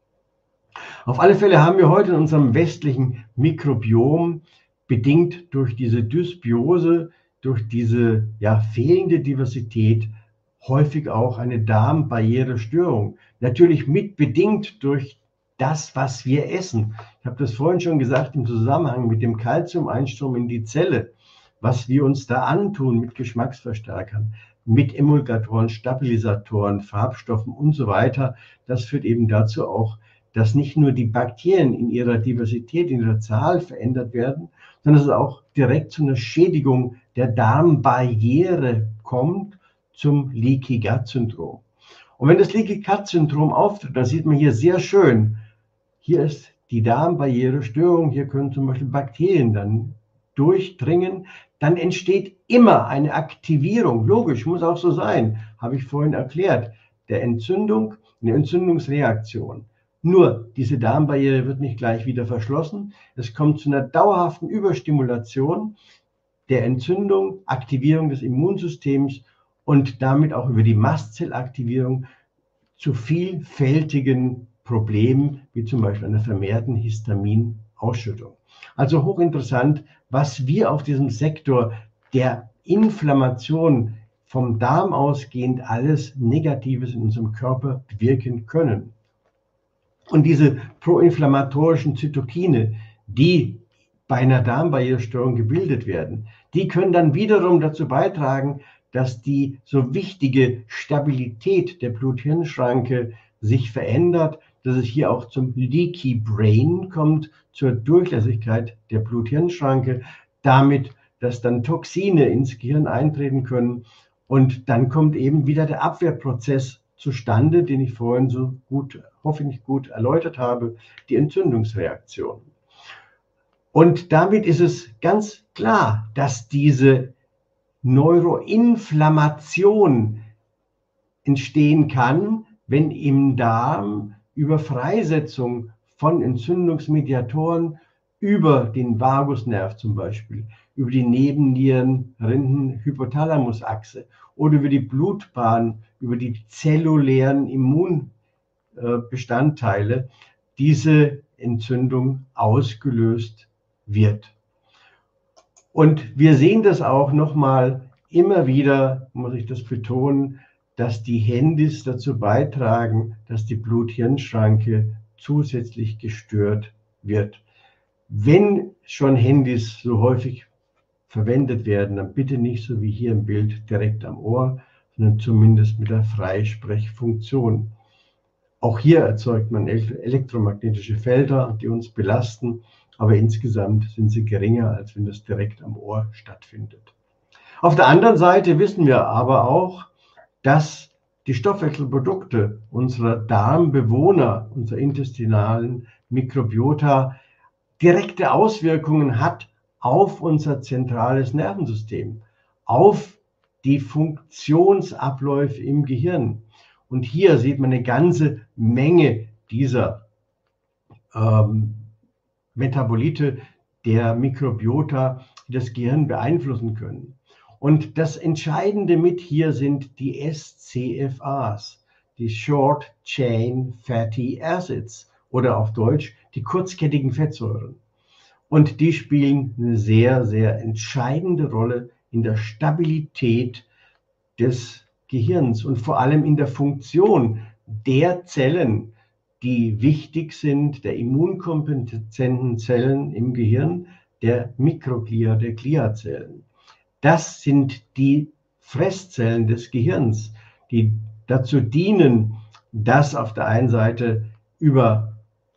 Auf alle Fälle haben wir heute in unserem westlichen Mikrobiom, bedingt durch diese Dysbiose, durch diese ja, fehlende Diversität, häufig auch eine Darmbarrierestörung. Natürlich mitbedingt durch das, was wir essen. Ich habe das vorhin schon gesagt im Zusammenhang mit dem Calcium-Einstrom in die Zelle, was wir uns da antun mit Geschmacksverstärkern, mit Emulgatoren, Stabilisatoren, Farbstoffen und so weiter. Das führt eben dazu auch, dass nicht nur die Bakterien in ihrer Diversität, in ihrer Zahl verändert werden, sondern dass es auch direkt zu einer Schädigung der Darmbarriere kommt, zum Leaky Gut Syndrom. Und wenn das Leaky-Gut-Syndrom auftritt, dann sieht man hier sehr schön, hier ist die Darmbarrierestörung, hier können zum Beispiel Bakterien dann durchdringen, dann entsteht immer eine Aktivierung, logisch, muss auch so sein, habe ich vorhin erklärt, der Entzündung, eine Entzündungsreaktion. Nur, diese Darmbarriere wird nicht gleich wieder verschlossen, es kommt zu einer dauerhaften Überstimulation der Entzündung, Aktivierung des Immunsystems und damit auch über die Mastzellaktivierung zu vielfältigen Problemen, wie zum Beispiel einer vermehrten Histaminausschüttung. Also hochinteressant, was wir auf diesem Sektor der Inflammation vom Darm ausgehend alles Negatives in unserem Körper bewirken können. Und diese proinflammatorischen Zytokine, die bei einer Darmbarrierestörung gebildet werden, die können dann wiederum dazu beitragen, dass die so wichtige Stabilität der Blut-Hirn-Schranke sich verändert, dass es hier auch zum Leaky Brain kommt, zur Durchlässigkeit der Blut-Hirn-Schranke, damit, dass dann Toxine ins Gehirn eintreten können und dann kommt eben wieder der Abwehrprozess zustande, den ich vorhin so gut, hoffentlich gut erläutert habe, die Entzündungsreaktion. Und damit ist es ganz klar, dass diese Neuroinflammation entstehen kann, wenn im Darm über Freisetzung von Entzündungsmediatoren über den Vagusnerv zum Beispiel, über die Nebennieren-Rinden-Hypothalamusachse oder über die Blutbahn, über die zellulären Immunbestandteile diese Entzündung ausgelöst wird. Und wir sehen das auch nochmal immer wieder, muss ich das betonen, dass die Handys dazu beitragen, dass die Blut-Hirn-Schranke zusätzlich gestört wird. Wenn schon Handys so häufig verwendet werden, dann bitte nicht so wie hier im Bild direkt am Ohr, sondern zumindest mit der Freisprechfunktion. Auch hier erzeugt man elektromagnetische Felder, die uns belasten, aber insgesamt sind sie geringer, als wenn das direkt am Ohr stattfindet. Auf der anderen Seite wissen wir aber auch, dass die Stoffwechselprodukte unserer Darmbewohner, unserer intestinalen Mikrobiota, direkte Auswirkungen hat auf unser zentrales Nervensystem, auf die Funktionsabläufe im Gehirn. Und hier sieht man eine ganze Menge dieser ähm, Metabolite der Mikrobiota, die das Gehirn beeinflussen können. Und das Entscheidende mit hier sind die S C F As, die Short Chain Fatty Acids oder auf Deutsch die kurzkettigen Fettsäuren. Und die spielen eine sehr, sehr entscheidende Rolle in der Stabilität des Gehirns und vor allem in der Funktion der Zellen, die wichtig sind, der immunkompetenten Zellen im Gehirn, der Mikroglia, der Gliazellen. Das sind die Fresszellen des Gehirns, die dazu dienen, dass auf der einen Seite über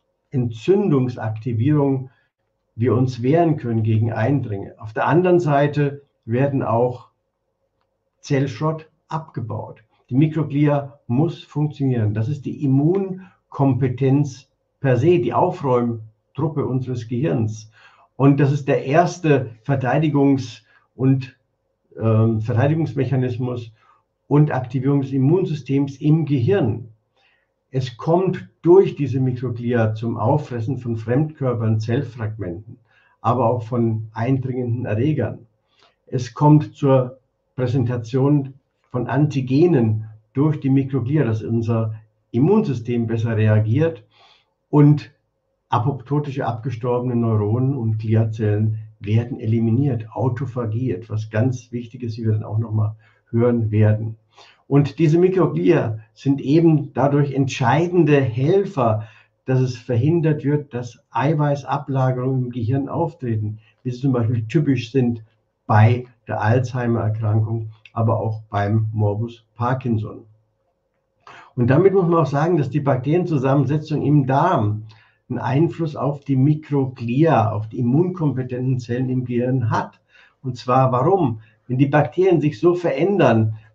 Entzündungsaktivierung wir uns wehren können gegen Eindringe. Auf der anderen Seite werden auch Zellschrott abgebaut. Die Mikroglia muss funktionieren. Das ist die Immunkompetenz per se, die Aufräumtruppe unseres Gehirns. Und das ist der erste Verteidigungs- und äh, Verteidigungsmechanismus und Aktivierung des Immunsystems im Gehirn. Es kommt durch diese Mikroglia zum Auffressen von Fremdkörpern, Zellfragmenten, aber auch von eindringenden Erregern. Es kommt zur Präsentation von Antigenen durch die Mikroglia, dass unser Immunsystem besser reagiert und apoptotische abgestorbene Neuronen und Gliazellen werden eliminiert. Autophagie, etwas ganz Wichtiges, wie wir dann auch nochmal hören werden. Und diese Mikroglia sind eben dadurch entscheidende Helfer, dass es verhindert wird, dass Eiweißablagerungen im Gehirn auftreten, wie sie zum Beispiel typisch sind bei der Alzheimer-Erkrankung, aber auch beim Morbus Parkinson. Und damit muss man auch sagen, dass die Bakterienzusammensetzung im Darm einen Einfluss auf die Mikroglia, auf die immunkompetenten Zellen im Gehirn hat. Und zwar warum? Wenn die Bakterien sich so verändern,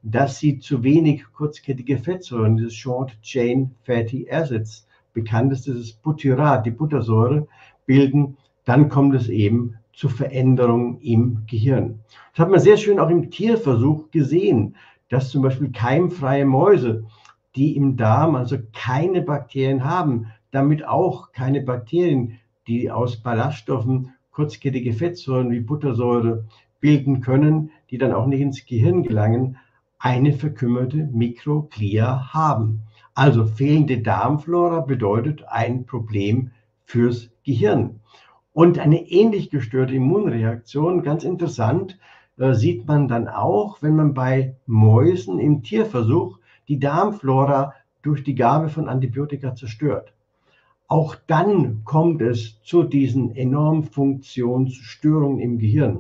dass sie zu wenig kurzkettige Fettsäuren, diese Short Chain Fatty Acids, bekannteste ist Butyrat, die Buttersäure, bilden, dann kommt es eben zu Veränderungen im Gehirn. Das hat man sehr schön auch im Tierversuch gesehen, dass zum Beispiel keimfreie Mäuse, die im Darm also keine Bakterien haben, damit auch keine Bakterien, die aus Ballaststoffen kurzkettige Fettsäuren wie Buttersäure bilden können, die dann auch nicht ins Gehirn gelangen, eine verkümmerte Mikroglia haben. Also fehlende Darmflora bedeutet ein Problem fürs Gehirn. Und eine ähnlich gestörte Immunreaktion, ganz interessant, äh, sieht man dann auch, wenn man bei Mäusen im Tierversuch die Darmflora durch die Gabe von Antibiotika zerstört. Auch dann kommt es zu diesen enormen Funktionsstörungen im Gehirn.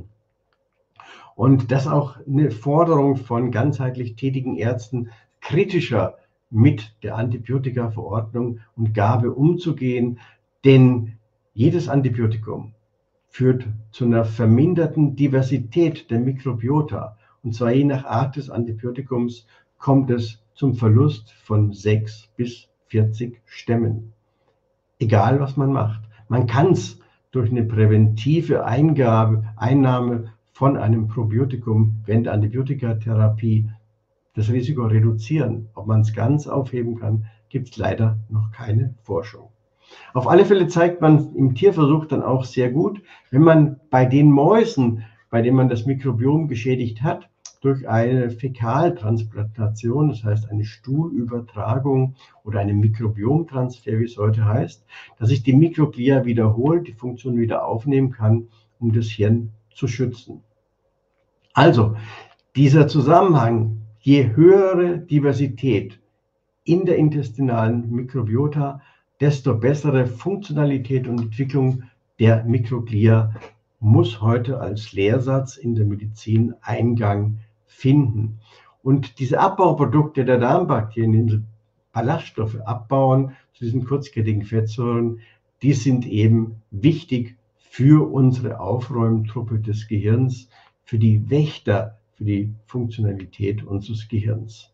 Und das ist auch eine Forderung von ganzheitlich tätigen Ärzten, kritischer mit der Antibiotikaverordnung und Gabe umzugehen, denn jedes Antibiotikum führt zu einer verminderten Diversität der Mikrobiota. Und zwar je nach Art des Antibiotikums kommt es zum Verlust von sechs bis vierzig Stämmen. Egal, was man macht. Man kann es durch eine präventive Eingabe, Einnahme von einem Probiotikum während der Antibiotikatherapie das Risiko reduzieren. Ob man es ganz aufheben kann, gibt es leider noch keine Forschung. Auf alle Fälle zeigt man im Tierversuch dann auch sehr gut, wenn man bei den Mäusen, bei denen man das Mikrobiom geschädigt hat, durch eine Fäkaltransplantation, das heißt eine Stuhlübertragung oder einen Mikrobiomtransfer, wie es heute heißt, dass sich die Mikroglia wiederholt, die Funktion wieder aufnehmen kann, um das Hirn zu schützen. Also, dieser Zusammenhang, je höhere Diversität in der intestinalen Mikrobiota, desto bessere Funktionalität und Entwicklung der Mikroglia muss heute als Lehrsatz in der Medizin Eingang finden. Und diese Abbauprodukte der Darmbakterien, diese Ballaststoffe abbauen zu diesen kurzkettigen Fettsäuren, die sind eben wichtig für unsere Aufräumtruppe des Gehirns, für die Wächter, für die Funktionalität unseres Gehirns.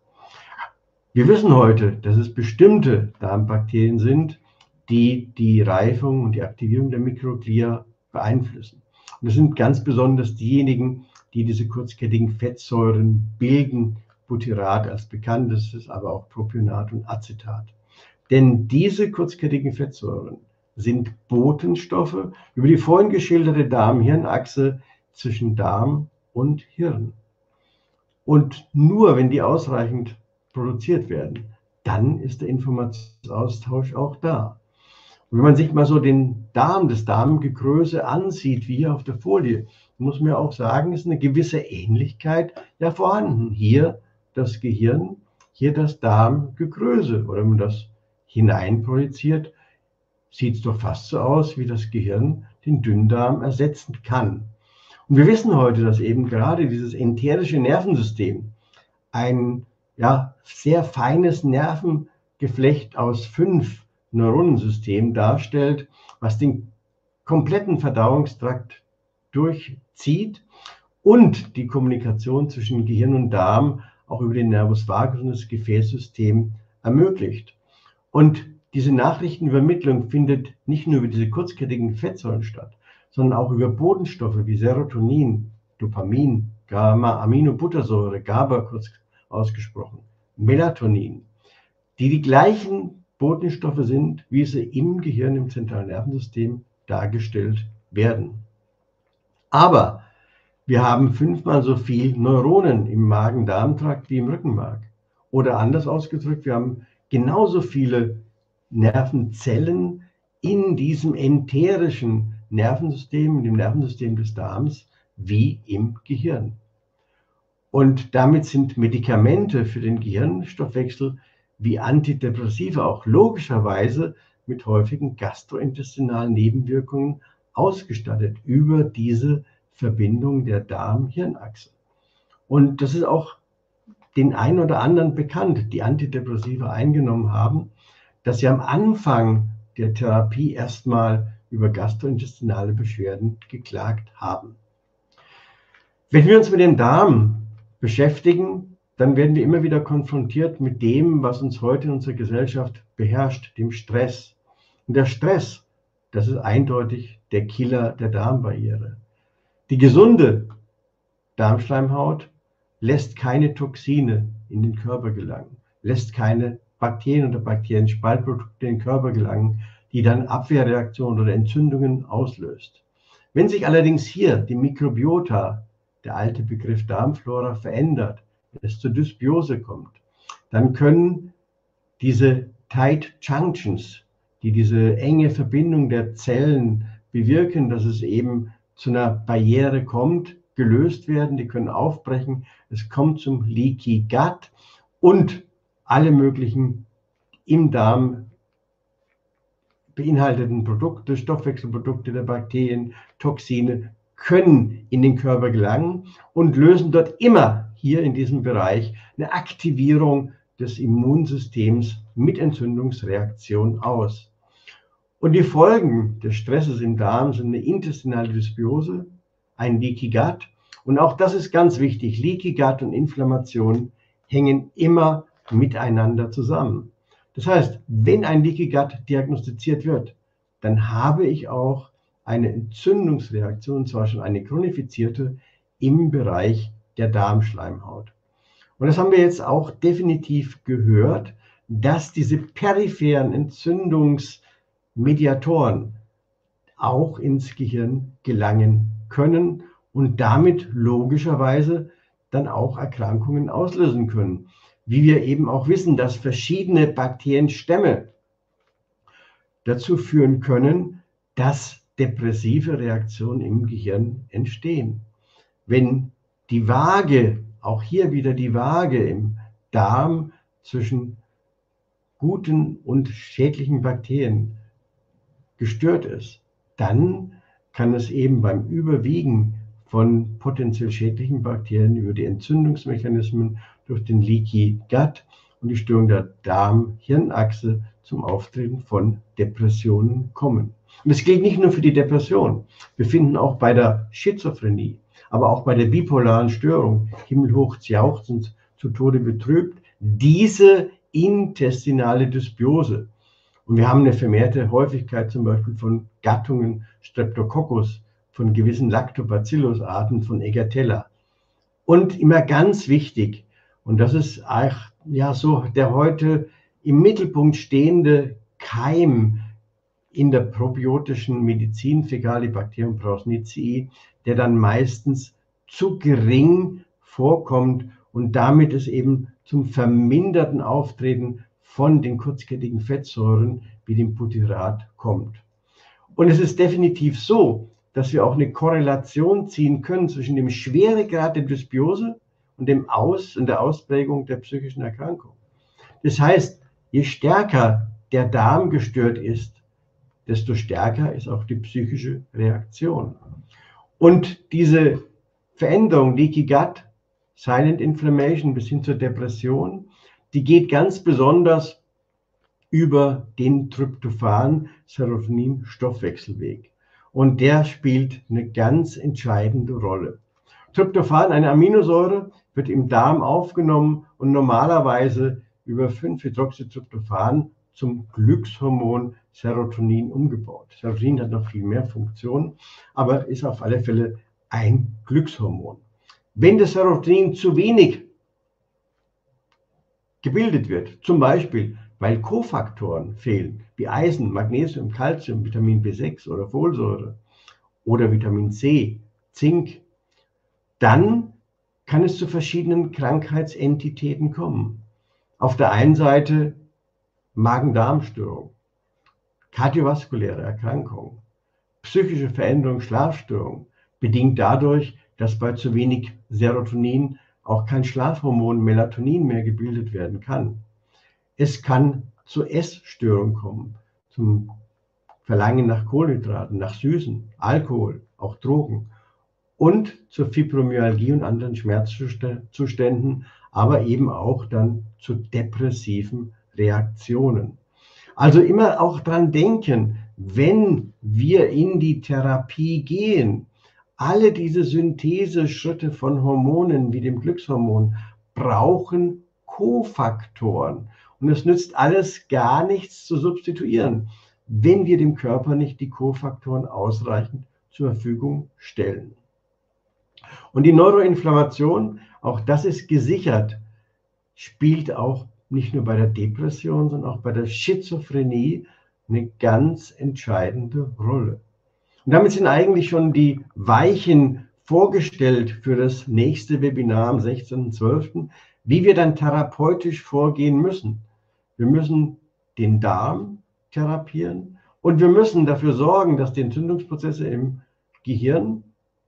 Wir wissen heute, dass es bestimmte Darmbakterien sind, die die Reifung und die Aktivierung der Mikroglia beeinflussen. Und das sind ganz besonders diejenigen, die diese kurzkettigen Fettsäuren bilden, Butyrat als bekanntestes, aber auch Propionat und Acetat. Denn diese kurzkettigen Fettsäuren sind Botenstoffe über die vorhin geschilderte Darm-Hirn-Achse zwischen Darm und Hirn. Und nur wenn die ausreichend produziert werden, dann ist der Informationsaustausch auch da. Und wenn man sich mal so den Darm, das Darmgegröße ansieht, wie hier auf der Folie, muss man auch sagen, ist eine gewisse Ähnlichkeit ja vorhanden. Hier das Gehirn, hier das Darmgegröße. Oder wenn man das hineinprojiziert, sieht es doch fast so aus, wie das Gehirn den Dünndarm ersetzen kann. Und wir wissen heute, dass eben gerade dieses enterische Nervensystem ein ja, sehr feines Nervengeflecht aus fünf Neuronensystemen darstellt, was den kompletten Verdauungstrakt durchzieht und die Kommunikation zwischen Gehirn und Darm auch über den Nervus vagus und das Gefäßsystem ermöglicht. Und diese Nachrichtenübermittlung findet nicht nur über diese kurzkettigen Fettsäuren statt, sondern auch über Botenstoffe wie Serotonin, Dopamin, Gamma-Aminobuttersäure, GABA kurz ausgesprochen, Melatonin, die die gleichen Botenstoffe sind, wie sie im Gehirn, im zentralen Nervensystem dargestellt werden. Aber wir haben fünfmal so viel Neuronen im Magen-Darm-Trakt wie im Rückenmark. Oder anders ausgedrückt, wir haben genauso viele Nervenzellen in diesem enterischen Nervensystem, in dem Nervensystem des Darms, wie im Gehirn. Und damit sind Medikamente für den Gehirnstoffwechsel wie Antidepressiva auch logischerweise mit häufigen gastrointestinalen Nebenwirkungen ausgestattet über diese Verbindung der Darm-Hirn-Achse. Und das ist auch den einen oder anderen bekannt, die Antidepressiva eingenommen haben, dass sie am Anfang der Therapie erstmal über gastrointestinale Beschwerden geklagt haben. Wenn wir uns mit dem Darm beschäftigen, dann werden wir immer wieder konfrontiert mit dem, was uns heute in unserer Gesellschaft beherrscht, dem Stress. Und der Stress, das ist eindeutig der Killer der Darmbarriere. Die gesunde Darmschleimhaut lässt keine Toxine in den Körper gelangen, lässt keine Bakterien oder Bakterienspaltprodukte in den Körper gelangen, die dann Abwehrreaktionen oder Entzündungen auslöst. Wenn sich allerdings hier die Mikrobiota, der alte Begriff Darmflora, verändert, wenn es zur Dysbiose kommt, dann können diese Tight Junctions, die diese enge Verbindung der Zellen bewirken, dass es eben zu einer Barriere kommt, gelöst werden, die können aufbrechen, es kommt zum Leaky Gut und alle möglichen im Darm beinhalteten Produkte, Stoffwechselprodukte der Bakterien, Toxine können in den Körper gelangen und lösen dort immer hier in diesem Bereich eine Aktivierung des Immunsystems mit Entzündungsreaktion aus. Und die Folgen des Stresses im Darm sind eine intestinale Dysbiose, ein Leaky Gut. Und auch das ist ganz wichtig. Leaky Gut und Inflammation hängen immer miteinander zusammen. Das heißt, wenn ein Leaky Gut diagnostiziert wird, dann habe ich auch eine Entzündungsreaktion, zwar schon eine chronifizierte, im Bereich der Darmschleimhaut. Und das haben wir jetzt auch definitiv gehört, dass diese peripheren Entzündungsmediatoren auch ins Gehirn gelangen können und damit logischerweise dann auch Erkrankungen auslösen können. Wie wir eben auch wissen, dass verschiedene Bakterienstämme dazu führen können, dass depressive Reaktionen im Gehirn entstehen. Wenn die Waage, auch hier wieder die Waage im Darm zwischen guten und schädlichen Bakterien gestört ist, dann kann es eben beim Überwiegen von potenziell schädlichen Bakterien über die Entzündungsmechanismen durch den Leaky Gut und die Störung der Darm-Hirn-Achse zum Auftreten von Depressionen kommen. Und es gilt nicht nur für die Depression. Wir finden auch bei der Schizophrenie, aber auch bei der bipolaren Störung, himmelhoch jauchzend, zu Tode betrübt, diese intestinale Dysbiose. Und wir haben eine vermehrte Häufigkeit zum Beispiel von Gattungen Streptococcus, von gewissen Lactobacillus-Arten, von Eggerichia. Und immer ganz wichtig, und das ist ja so der heute im Mittelpunkt stehende Keim in der probiotischen Medizin, Fecalibacterium prausnitzii, der dann meistens zu gering vorkommt und damit es eben zum verminderten Auftreten von den kurzkettigen Fettsäuren wie dem Butyrat kommt. Und es ist definitiv so, dass wir auch eine Korrelation ziehen können zwischen dem Schweregrad der Dysbiose und dem Aus und der Ausprägung der psychischen Erkrankung. Das heißt, je stärker der Darm gestört ist, desto stärker ist auch die psychische Reaktion. Und diese Veränderung, Leaky Gut, Silent Inflammation bis hin zur Depression, die geht ganz besonders über den Tryptophan-Serotonin-Stoffwechselweg. Und der spielt eine ganz entscheidende Rolle. Tryptophan, eine Aminosäure, wird im Darm aufgenommen und normalerweise über fünf Hydroxytryptophan zum Glückshormon Serotonin umgebaut. Serotonin hat noch viel mehr Funktionen, aber ist auf alle Fälle ein Glückshormon. Wenn das Serotonin zu wenig gebildet wird, zum Beispiel weil Kofaktoren fehlen, wie Eisen, Magnesium, Calcium, Vitamin B sechs oder Folsäure oder Vitamin C, Zink, dann kann es zu verschiedenen Krankheitsentitäten kommen. Auf der einen Seite Magen-Darm-Störung, kardiovaskuläre Erkrankung, psychische Veränderung, Schlafstörung, bedingt dadurch, dass bei zu wenig Serotonin auch kein Schlafhormon Melatonin mehr gebildet werden kann. Es kann zur Essstörung kommen, zum Verlangen nach Kohlenhydraten, nach Süßen, Alkohol, auch Drogen und zur Fibromyalgie und anderen Schmerzzuständen, aber eben auch dann zu depressiven Reaktionen. Also immer auch dran denken, wenn wir in die Therapie gehen, alle diese Syntheseschritte von Hormonen wie dem Glückshormon brauchen Kofaktoren. Und es nützt alles gar nichts zu substituieren, wenn wir dem Körper nicht die Kofaktoren ausreichend zur Verfügung stellen. Und die Neuroinflammation, auch das ist gesichert, spielt auch nicht nur bei der Depression, sondern auch bei der Schizophrenie eine ganz entscheidende Rolle. Und damit sind eigentlich schon die Weichen vorgestellt für das nächste Webinar am sechzehnten zwölften, wie wir dann therapeutisch vorgehen müssen. Wir müssen den Darm therapieren und wir müssen dafür sorgen, dass die Entzündungsprozesse im Gehirn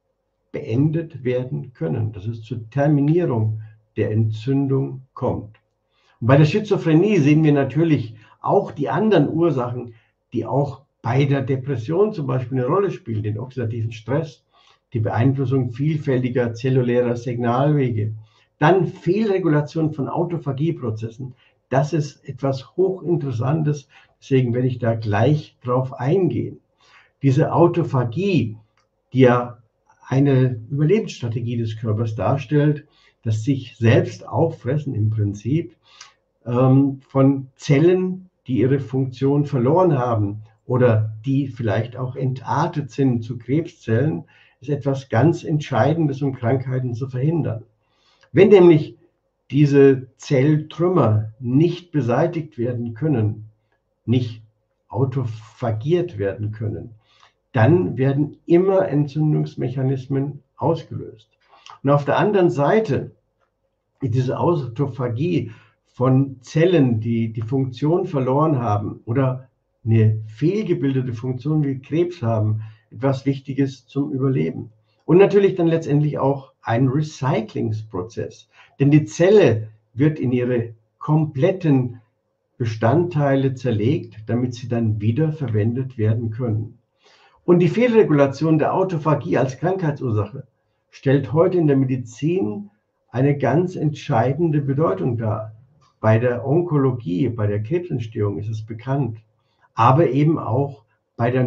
beendet werden können, dass es zur Terminierung der Entzündung kommt. Und bei der Schizophrenie sehen wir natürlich auch die anderen Ursachen, die auch bei der Depression zum Beispiel eine Rolle spielen, den oxidativen Stress, die Beeinflussung vielfältiger zellulärer Signalwege, dann Fehlregulation von Autophagieprozessen. Das ist etwas Hochinteressantes, deswegen werde ich da gleich drauf eingehen. Diese Autophagie, die ja eine Überlebensstrategie des Körpers darstellt, das sich selbst auffressen im Prinzip ähm, von Zellen, die ihre Funktion verloren haben oder die vielleicht auch entartet sind zu Krebszellen, ist etwas ganz Entscheidendes, um Krankheiten zu verhindern. Wenn nämlich diese Zelltrümmer nicht beseitigt werden können, nicht autophagiert werden können, dann werden immer Entzündungsmechanismen ausgelöst. Und auf der anderen Seite ist diese Autophagie von Zellen, die die Funktion verloren haben oder eine fehlgebildete Funktion wie Krebs haben, etwas Wichtiges zum Überleben. Und natürlich dann letztendlich auch ein Recyclingsprozess. Denn die Zelle wird in ihre kompletten Bestandteile zerlegt, damit sie dann wieder verwendet werden können. Und die Fehlregulation der Autophagie als Krankheitsursache stellt heute in der Medizin eine ganz entscheidende Bedeutung dar. Bei der Onkologie, bei der Krebsentstehung ist es bekannt, aber eben auch bei der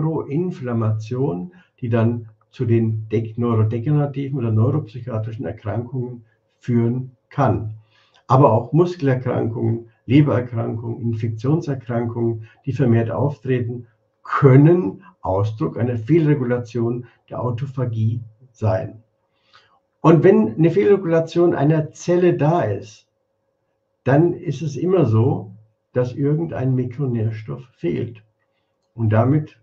Neuroinflammation, die dann zu den neurodegenerativen oder neuropsychiatrischen Erkrankungen führen kann. Aber auch Muskelerkrankungen, Lebererkrankungen, Infektionserkrankungen, die vermehrt auftreten, können Ausdruck einer Fehlregulation der Autophagie sein. Und wenn eine Fehlregulation einer Zelle da ist, dann ist es immer so, dass irgendein Mikronährstoff fehlt. Und damit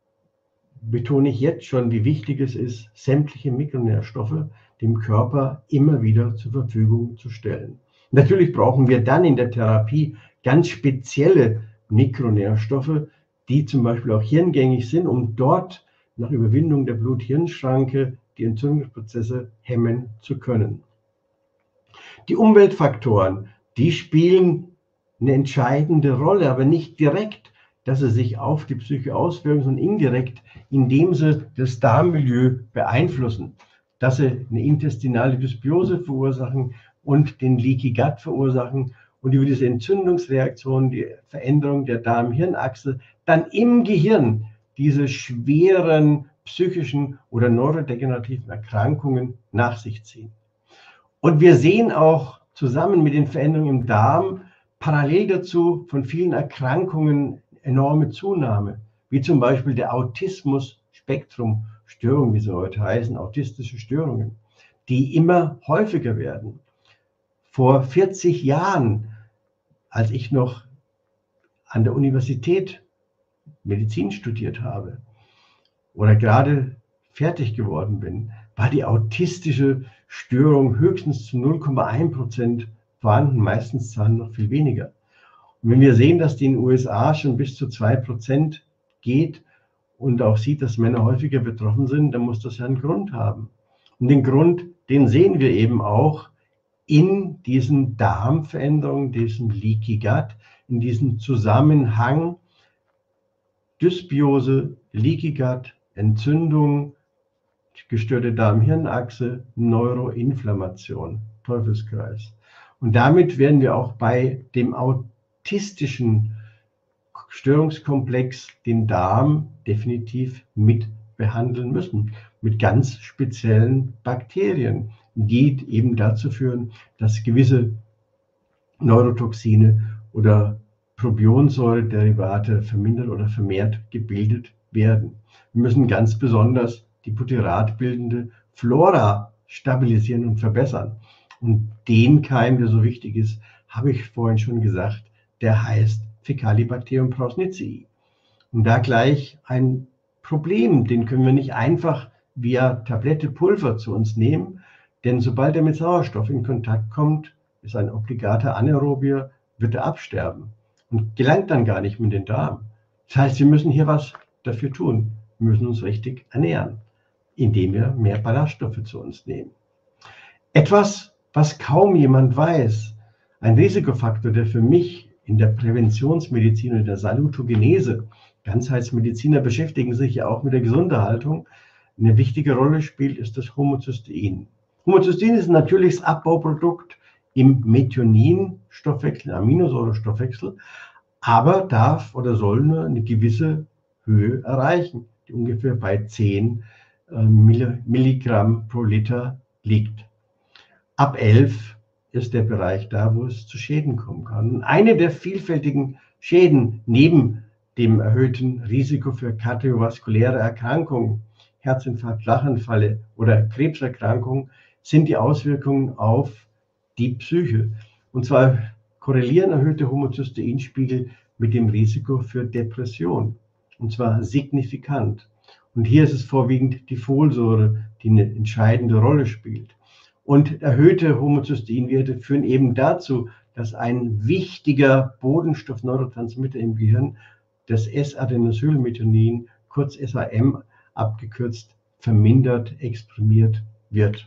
betone ich jetzt schon, wie wichtig es ist, sämtliche Mikronährstoffe dem Körper immer wieder zur Verfügung zu stellen. Natürlich brauchen wir dann in der Therapie ganz spezielle Mikronährstoffe, die zum Beispiel auch hirngängig sind, um dort nach Überwindung der Blut-Hirn-Schranke die Entzündungsprozesse hemmen zu können. Die Umweltfaktoren, die spielen eine entscheidende Rolle, aber nicht direkt, dass sie sich auf die Psyche auswirken, sondern indirekt, indem sie das Darmmilieu beeinflussen, dass sie eine intestinale Dysbiose verursachen und den Leaky Gut verursachen und über diese Entzündungsreaktion, die Veränderung der Darm-Hirn-Achse, dann im Gehirn diese schweren psychischen oder neurodegenerativen Erkrankungen nach sich ziehen. Und wir sehen auch zusammen mit den Veränderungen im Darm parallel dazu von vielen Erkrankungen enorme Zunahme, wie zum Beispiel der Autismus-Spektrum-Störung, wie sie heute heißen, autistische Störungen, die immer häufiger werden. Vor vierzig Jahren, als ich noch an der Universität Medizin studiert habe oder gerade fertig geworden bin, war die autistische Störung höchstens zu null Komma eins Prozent vorhanden, meistens Zahlen noch viel weniger. Und wenn wir sehen, dass die in den U S A schon bis zu zwei Prozent geht und auch sieht, dass Männer häufiger betroffen sind, dann muss das ja einen Grund haben. Und den Grund, den sehen wir eben auch in diesen Darmveränderungen, diesem Leaky Gut, in diesem Zusammenhang Dysbiose, Leaky Gut, Entzündung, gestörte Darm-Hirn-Achse, Neuroinflammation, Teufelskreis. Und damit werden wir auch bei dem autistischen Störungskomplex den Darm definitiv mit behandeln müssen, mit ganz speziellen Bakterien, die eben dazu führen, dass gewisse Neurotoxine oder Propionsäure-Derivate vermindert oder vermehrt gebildet werden. Wir müssen ganz besonders die butyratbildende Flora stabilisieren und verbessern. Und den Keim, der so wichtig ist, habe ich vorhin schon gesagt, der heißt Fecalibacterium prausnitzii. Und da gleich ein Problem, den können wir nicht einfach via Tablette Pulver zu uns nehmen, denn sobald er mit Sauerstoff in Kontakt kommt, ist ein obligater Anaerobier, wird er absterben und gelangt dann gar nicht mehr in den Darm. Das heißt, wir müssen hier was dafür tun. Wir müssen uns richtig ernähren, indem wir mehr Ballaststoffe zu uns nehmen. Etwas, was kaum jemand weiß, ein Risikofaktor, der für mich in der Präventionsmedizin und der Salutogenese, Ganzheitsmediziner beschäftigen sich ja auch mit der Gesunderhaltung, eine wichtige Rolle spielt, ist das Homozystein. Homozystein ist ein natürliches Abbauprodukt im Methionin-Stoffwechsel, Aminosäurestoffwechsel, aber darf oder soll nur eine gewisse Höhe erreichen, die ungefähr bei zehn Milligramm pro Liter liegt. Ab elf ist der Bereich da, wo es zu Schäden kommen kann. Und eine der vielfältigen Schäden neben dem erhöhten Risiko für kardiovaskuläre Erkrankungen, Herzinfarkt, Schlaganfälle oder Krebserkrankungen, sind die Auswirkungen auf die Psyche. Und zwar korrelieren erhöhte Homozysteinspiegel mit dem Risiko für Depression. Und zwar signifikant. Und hier ist es vorwiegend die Folsäure, die eine entscheidende Rolle spielt. Und erhöhte Homozysteinwerte führen eben dazu, dass ein wichtiger Bodenstoff, Neurotransmitter im Gehirn, das S-Adenosylmethionin, kurz S A M abgekürzt, vermindert, exprimiert wird.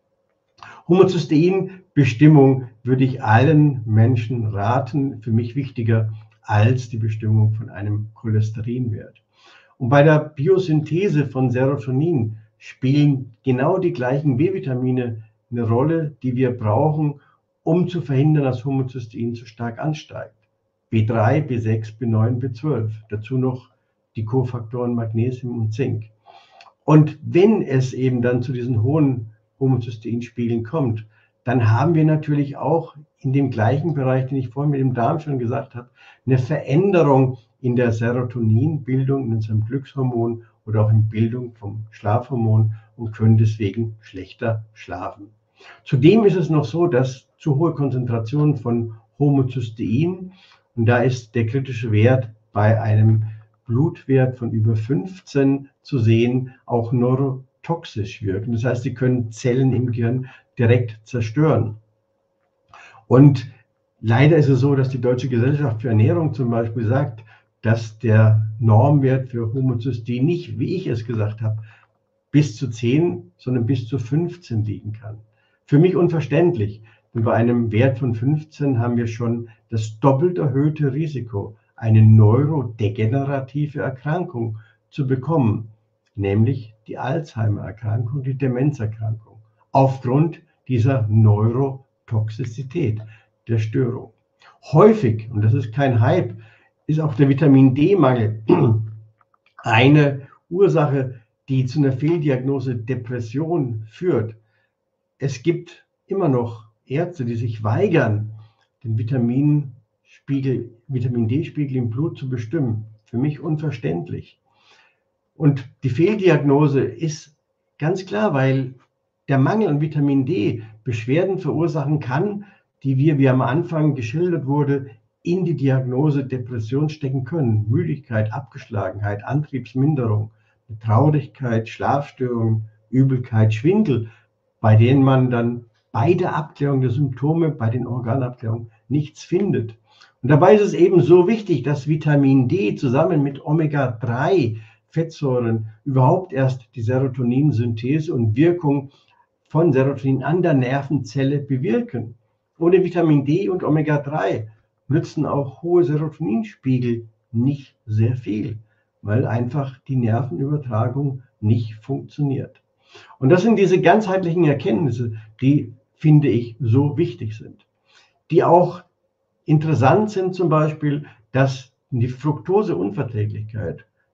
Homozysteinbestimmung würde ich allen Menschen raten, für mich wichtiger als die Bestimmung von einem Cholesterinwert. Und bei der Biosynthese von Serotonin spielen genau die gleichen B-Vitamine eine Rolle, die wir brauchen, um zu verhindern, dass Homozystein zu stark ansteigt. B drei, B sechs, B neun, B zwölf. Dazu noch die Kofaktoren Magnesium und Zink. Und wenn es eben dann zu diesen hohen Homozysteinspiegeln kommt, dann haben wir natürlich auch in dem gleichen Bereich, den ich vorhin mit dem Darm schon gesagt habe, eine Veränderung in der Serotoninbildung, in unserem Glückshormon oder auch in Bildung vom Schlafhormon und können deswegen schlechter schlafen. Zudem ist es noch so, dass zu hohe Konzentrationen von Homozystein, und da ist der kritische Wert bei einem Blutwert von über fünfzehn zu sehen, auch neurotoxisch wirken. Das heißt, sie können Zellen im Gehirn direkt zerstören. Und leider ist es so, dass die Deutsche Gesellschaft für Ernährung zum Beispiel sagt, dass der Normwert für Homozystein nicht, wie ich es gesagt habe, bis zu zehn, sondern bis zu fünfzehn liegen kann. Für mich unverständlich. Und bei einem Wert von fünfzehn haben wir schon das doppelt erhöhte Risiko, eine neurodegenerative Erkrankung zu bekommen, nämlich die Alzheimer-Erkrankung, die Demenzerkrankung, aufgrund dieser Neurotoxizität der Störung. Häufig, und das ist kein Hype, ist auch der Vitamin-D-Mangel eine Ursache, die zu einer Fehldiagnose Depression führt. Es gibt immer noch Ärzte, die sich weigern, den Vitaminspiegel, Vitamin-D-Spiegel im Blut zu bestimmen. Für mich unverständlich. Und die Fehldiagnose ist ganz klar, weil der Mangel an Vitamin D Beschwerden verursachen kann, die wir, wie am Anfang geschildert wurde, in die Diagnose Depression stecken können. Müdigkeit, Abgeschlagenheit, Antriebsminderung, Traurigkeit, Schlafstörungen, Übelkeit, Schwindel, bei denen man dann bei der Abklärung der Symptome, bei den Organabklärungen nichts findet. Und dabei ist es eben so wichtig, dass Vitamin D zusammen mit Omega drei Fettsäuren überhaupt erst die Serotoninsynthese und Wirkung von Serotonin an der Nervenzelle bewirken. Ohne Vitamin D und Omega drei nützen auch hohe Serotoninspiegel nicht sehr viel, weil einfach die Nervenübertragung nicht funktioniert. Und das sind diese ganzheitlichen Erkenntnisse, die, finde ich, so wichtig sind. Die auch interessant sind zum Beispiel, dass die Fructoseunverträglichkeit,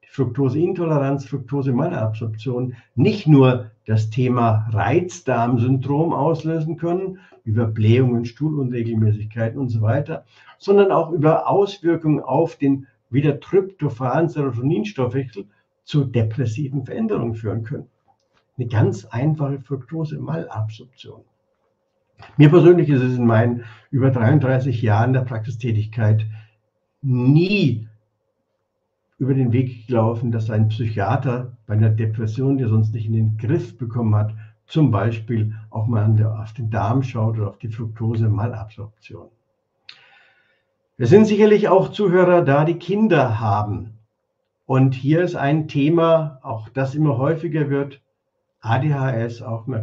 Fructoseintoleranz, Fructose-Malabsorption nicht nur das Thema Reizdarmsyndrom auslösen können, über Blähungen, Stuhlunregelmäßigkeiten und so weiter, sondern auch über Auswirkungen auf den wieder Tryptophan-Serotonin-Stoffwechsel zu depressiven Veränderungen führen können. Eine ganz einfache Fructose-Malabsorption. Mir persönlich ist es in meinen über dreiunddreißig Jahren der Praxistätigkeit nie über den Weg gelaufen, dass ein Psychiater bei einer Depression, die er sonst nicht in den Griff bekommen hat, zum Beispiel auch mal an der, auf den Darm schaut oder auf die Fructose-Malabsorption. Es sind sicherlich auch Zuhörer da, die Kinder haben. Und hier ist ein Thema, auch das immer häufiger wird, A D H S,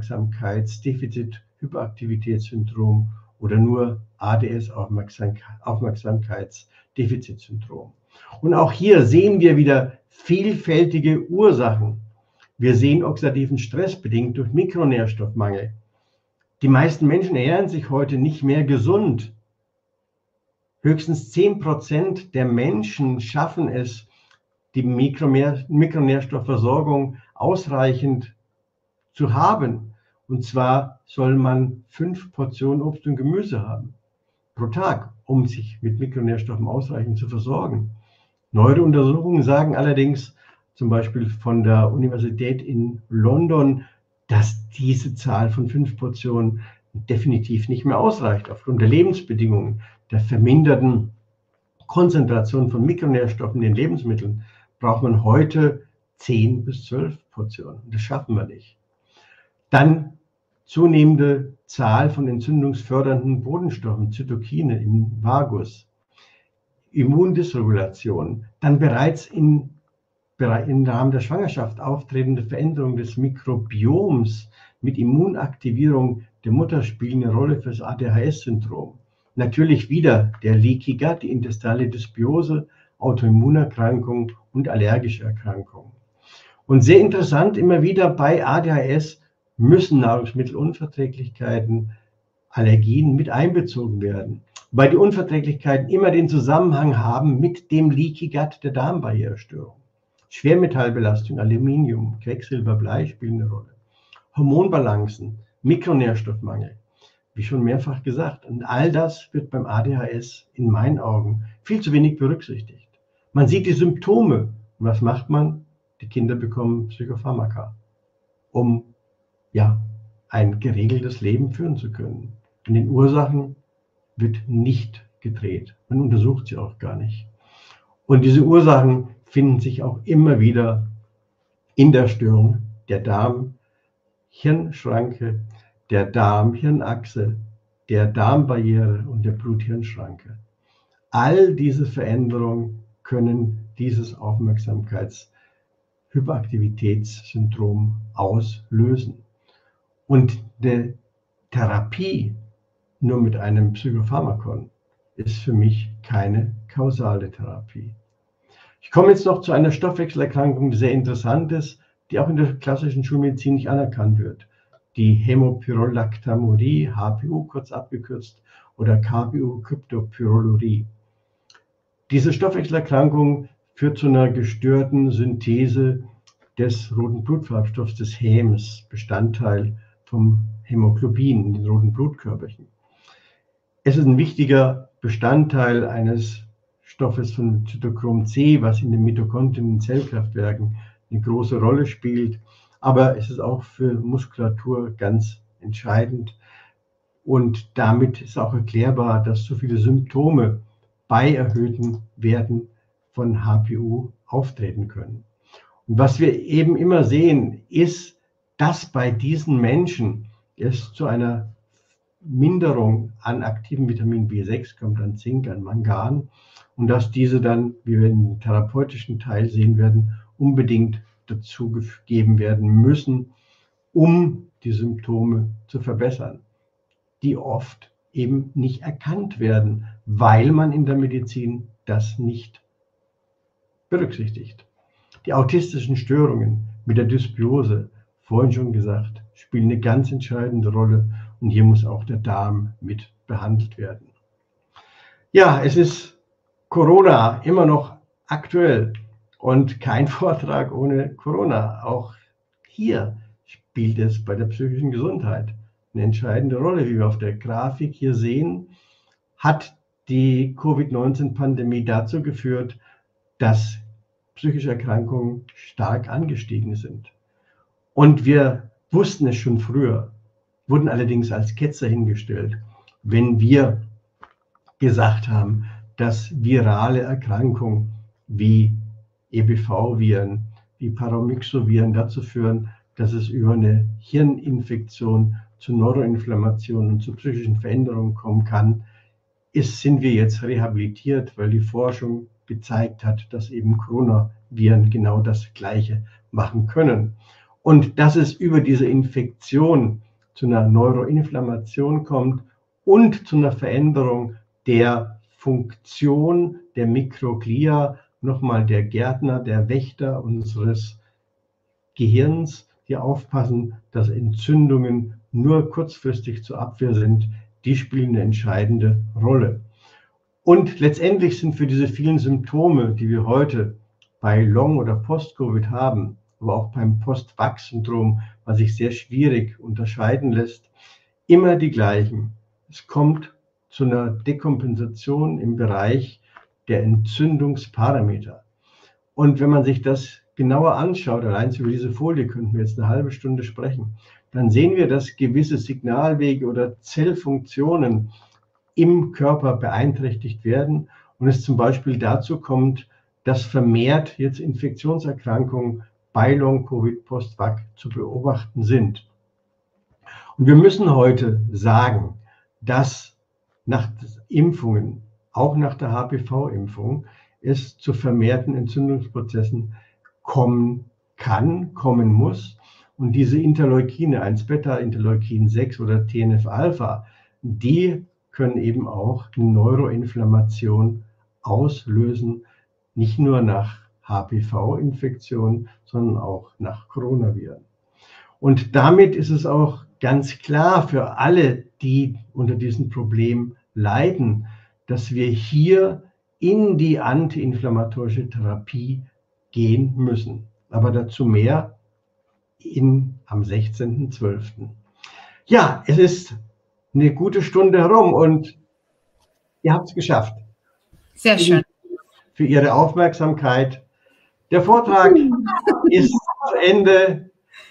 Aufmerksamkeitsdefizit-Hyperaktivitätssyndrom oder nur A D S, Aufmerksamkeitsdefizitsyndrom. Und auch hier sehen wir wieder vielfältige Ursachen. Wir sehen oxidativen Stress bedingt durch Mikronährstoffmangel. Die meisten Menschen ernähren sich heute nicht mehr gesund. Höchstens zehn Prozent der Menschen schaffen es, die Mikronährstoffversorgung ausreichend zu haben. Und zwar soll man fünf Portionen Obst und Gemüse haben pro Tag, um sich mit Mikronährstoffen ausreichend zu versorgen. Neuere Untersuchungen sagen allerdings, zum Beispiel von der Universität in London, dass diese Zahl von fünf Portionen definitiv nicht mehr ausreicht. Aufgrund der Lebensbedingungen, der verminderten Konzentration von Mikronährstoffen in den Lebensmitteln, braucht man heute zehn bis zwölf Portionen. Das schaffen wir nicht. Dann zunehmende Zahl von entzündungsfördernden Botenstoffen, Zytokine im Vagus, Immundysregulation, dann bereits in, im Rahmen der Schwangerschaft auftretende Veränderung des Mikrobioms mit Immunaktivierung der Mutter spielen eine Rolle für das A D H S-Syndrom. Natürlich wieder der Leaky Gut, die intestinale Dysbiose, Autoimmunerkrankungen und allergische Erkrankungen. Und sehr interessant immer wieder bei A D H S müssen Nahrungsmittelunverträglichkeiten, Allergien mit einbezogen werden, weil die Unverträglichkeiten immer den Zusammenhang haben mit dem Leaky Gut der Darmbarrierestörung. Schwermetallbelastung, Aluminium, Quecksilber, Blei spielen eine Rolle. Hormonbalancen, Mikronährstoffmangel, wie schon mehrfach gesagt. Und all das wird beim A D H S in meinen Augen viel zu wenig berücksichtigt. Man sieht die Symptome. Und was macht man? Die Kinder bekommen Psychopharmaka, um ja, ein geregeltes Leben führen zu können. In den Ursachen wird nicht gedreht. Man untersucht sie auch gar nicht. Und diese Ursachen finden sich auch immer wieder in der Störung der Darm-Hirnschranke, der Darm-Hirnachse, der Darmbarriere und der Blut-Hirn-Schranke. All diese Veränderungen können dieses Aufmerksamkeits-Hyperaktivitätssyndrom auslösen. Und eine Therapie nur mit einem Psychopharmakon ist für mich keine kausale Therapie. Ich komme jetzt noch zu einer Stoffwechselerkrankung, die sehr interessant ist, die auch in der klassischen Schulmedizin nicht anerkannt wird. Die Hämopyrolactamurie, H P U kurz abgekürzt, oder K P U-Kryptopyrrolurie. Diese Stoffwechselerkrankung führt zu einer gestörten Synthese des roten Blutfarbstoffs, des Häms, Bestandteil vom Hämoglobin in den roten Blutkörperchen. Es ist ein wichtiger Bestandteil eines Stoffes von Zytochrom C, was in den Mitochondrien in Zellkraftwerken eine große Rolle spielt. Aber es ist auch für Muskulatur ganz entscheidend. Und damit ist auch erklärbar, dass so viele Symptome bei erhöhten Werten von H P U auftreten können. Und was wir eben immer sehen, ist, dass bei diesen Menschen es zu einer Minderung an aktiven Vitamin B sechs kommt, an Zink, an Mangan, und dass diese dann, wie wir im therapeutischen Teil sehen werden, unbedingt dazu gegeben werden müssen, um die Symptome zu verbessern, die oft eben nicht erkannt werden, weil man in der Medizin das nicht berücksichtigt. Die autistischen Störungen mit der Dysbiose, vorhin schon gesagt, spielen eine ganz entscheidende Rolle, und hier muss auch der Darm mit behandelt werden. Ja, es ist Corona immer noch aktuell, Und kein Vortrag ohne Corona. Auch hier spielt es bei der psychischen Gesundheit eine entscheidende Rolle. Wie wir auf der Grafik hier sehen, hat die Covid neunzehn Pandemie dazu geführt, dass psychische Erkrankungen stark angestiegen sind. Und wir wussten es schon früher, wurden allerdings als Ketzer hingestellt, wenn wir gesagt haben, dass virale Erkrankungen wie E B V-Viren, wie Paramyxoviren dazu führen, dass es über eine Hirninfektion zu Neuroinflammationen und zu psychischen Veränderungen kommen kann, ist, sind wir jetzt rehabilitiert, weil die Forschung gezeigt hat, dass eben Coronaviren genau das Gleiche machen können. Und dass es über diese Infektion zu einer Neuroinflammation kommt und zu einer Veränderung der Funktion der Mikroglia, nochmal der Gärtner, der Wächter unseres Gehirns, die aufpassen, dass Entzündungen nur kurzfristig zur Abwehr sind, die spielen eine entscheidende Rolle. Und letztendlich sind für diese vielen Symptome, die wir heute bei Long- oder Post-Covid haben, aber auch beim Post-Vax-Syndrom, was sich sehr schwierig unterscheiden lässt, immer die gleichen. Es kommt zu einer Dekompensation im Bereich der Entzündungsparameter. Und wenn man sich das genauer anschaut, allein über diese Folie könnten wir jetzt eine halbe Stunde sprechen, dann sehen wir, dass gewisse Signalwege oder Zellfunktionen im Körper beeinträchtigt werden und es zum Beispiel dazu kommt, dass vermehrt jetzt Infektionserkrankungen bei Long-Covid Post-Vac zu beobachten sind. Und wir müssen heute sagen, dass nach Impfungen, auch nach der H P V-Impfung, es zu vermehrten Entzündungsprozessen kommen kann, kommen muss. Und diese Interleukine, eins Beta, Interleukin sechs oder T N F-Alpha, die können eben auch eine Neuroinflammation auslösen, nicht nur nach H P V-Infektionen, sondern auch nach Coronaviren. Und damit ist es auch ganz klar für alle, die unter diesem Problem leiden, dass wir hier in die antiinflammatorische Therapie gehen müssen. Aber dazu mehr in, am sechzehnten zwölften Ja, es ist eine gute Stunde herum und ihr habt es geschafft. Sehr schön. Für Ihre Aufmerksamkeit. Der Vortrag ist zu Ende.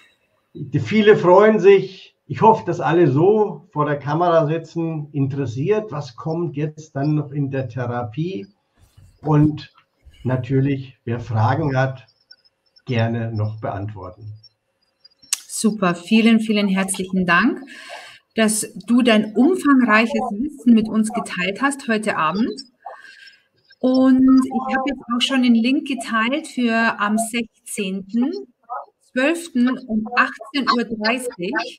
Viele freuen sich. Ich hoffe, dass alle so vor der Kamera sitzen, interessiert, was kommt jetzt dann noch in der Therapie. Und natürlich, wer Fragen hat, gerne noch beantworten. Super, vielen, vielen herzlichen Dank, dass du dein umfangreiches Wissen mit uns geteilt hast heute Abend. Und ich habe jetzt auch schon den Link geteilt für am sechzehnten zwölften um achtzehn Uhr dreißig.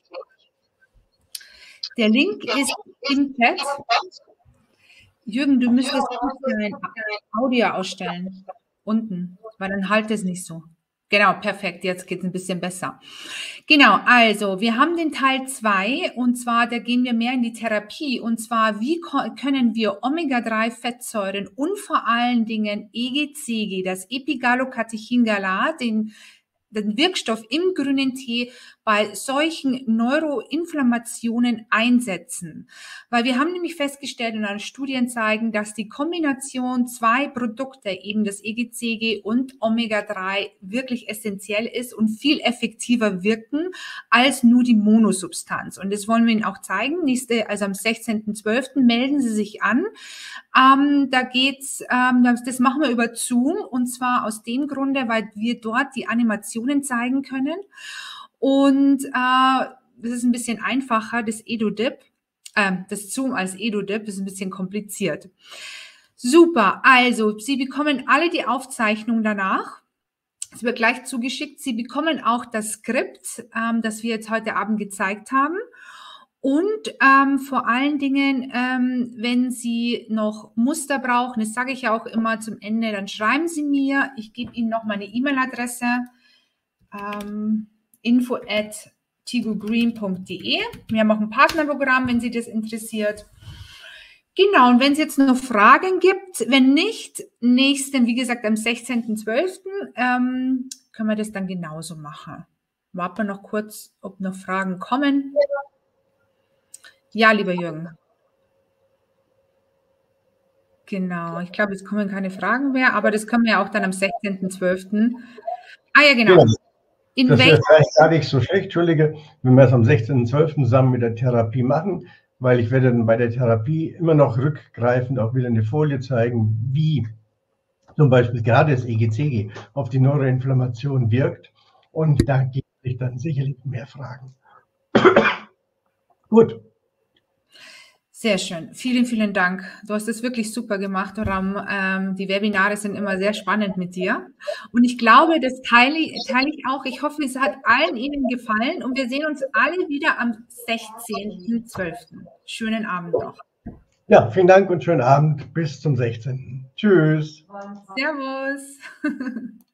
Der Link ist im Chat. Jürgen, du müsstest dein Audio ausstellen. Unten, weil dann halt es nicht so. Genau, perfekt, jetzt geht es ein bisschen besser. Genau, also wir haben den Teil zwei und zwar, da gehen wir mehr in die Therapie und zwar, wie können wir Omega drei Fettsäuren und vor allen Dingen E G C G, das Epigallocatechingalat, den den Wirkstoff im grünen Tee bei solchen Neuroinflammationen einsetzen. Weil wir haben nämlich festgestellt und alle Studien zeigen, dass die Kombination zwei Produkte, eben das E G C G und Omega drei, wirklich essentiell ist und viel effektiver wirken als nur die Monosubstanz. Und das wollen wir Ihnen auch zeigen. Nächste, also am sechzehnten zwölften melden Sie sich an. Ähm, da geht's, ähm, das, das machen wir über Zoom und zwar aus dem Grunde, weil wir dort die Animationen zeigen können und äh, das ist ein bisschen einfacher, das EduDip, äh, das Zoom als EduDip ist ein bisschen kompliziert. Super, also Sie bekommen alle die Aufzeichnung danach. Es wird gleich zugeschickt. Sie bekommen auch das Skript, ähm, das wir jetzt heute Abend gezeigt haben. Und ähm, vor allen Dingen, ähm, wenn Sie noch Muster brauchen, das sage ich ja auch immer zum Ende, dann schreiben Sie mir. Ich gebe Ihnen noch meine E-Mail-Adresse, ähm, info at tigogreen punkt de. Wir haben auch ein Partnerprogramm, wenn Sie das interessiert. Genau, und wenn es jetzt noch Fragen gibt, wenn nicht, nächsten, wie gesagt, am sechzehnten zwölften Ähm, können wir das dann genauso machen. Warten wir noch kurz, ob noch Fragen kommen. Ja, lieber Jürgen. Genau, ich glaube, es kommen keine Fragen mehr, aber das können wir ja auch dann am sechzehnten zwölften Ah ja, genau. Ja, In das wäre welchem vielleicht gar nicht so schlecht, Entschuldige, wenn wir es am sechzehnten zwölften zusammen mit der Therapie machen, weil ich werde dann bei der Therapie immer noch rückgreifend auch wieder eine Folie zeigen, wie zum Beispiel gerade das E G C G auf die Neuroinflammation wirkt. Und da gibt es dann sicherlich mehr Fragen. Gut. Sehr schön. Vielen, vielen Dank. Du hast es wirklich super gemacht, Ram. Ähm, die Webinare sind immer sehr spannend mit dir. Und ich glaube, das teile, teile ich auch. Ich hoffe, es hat allen Ihnen gefallen und wir sehen uns alle wieder am sechzehnten zwölften Schönen Abend noch. Ja, vielen Dank und schönen Abend. Bis zum sechzehnten Tschüss. Servus.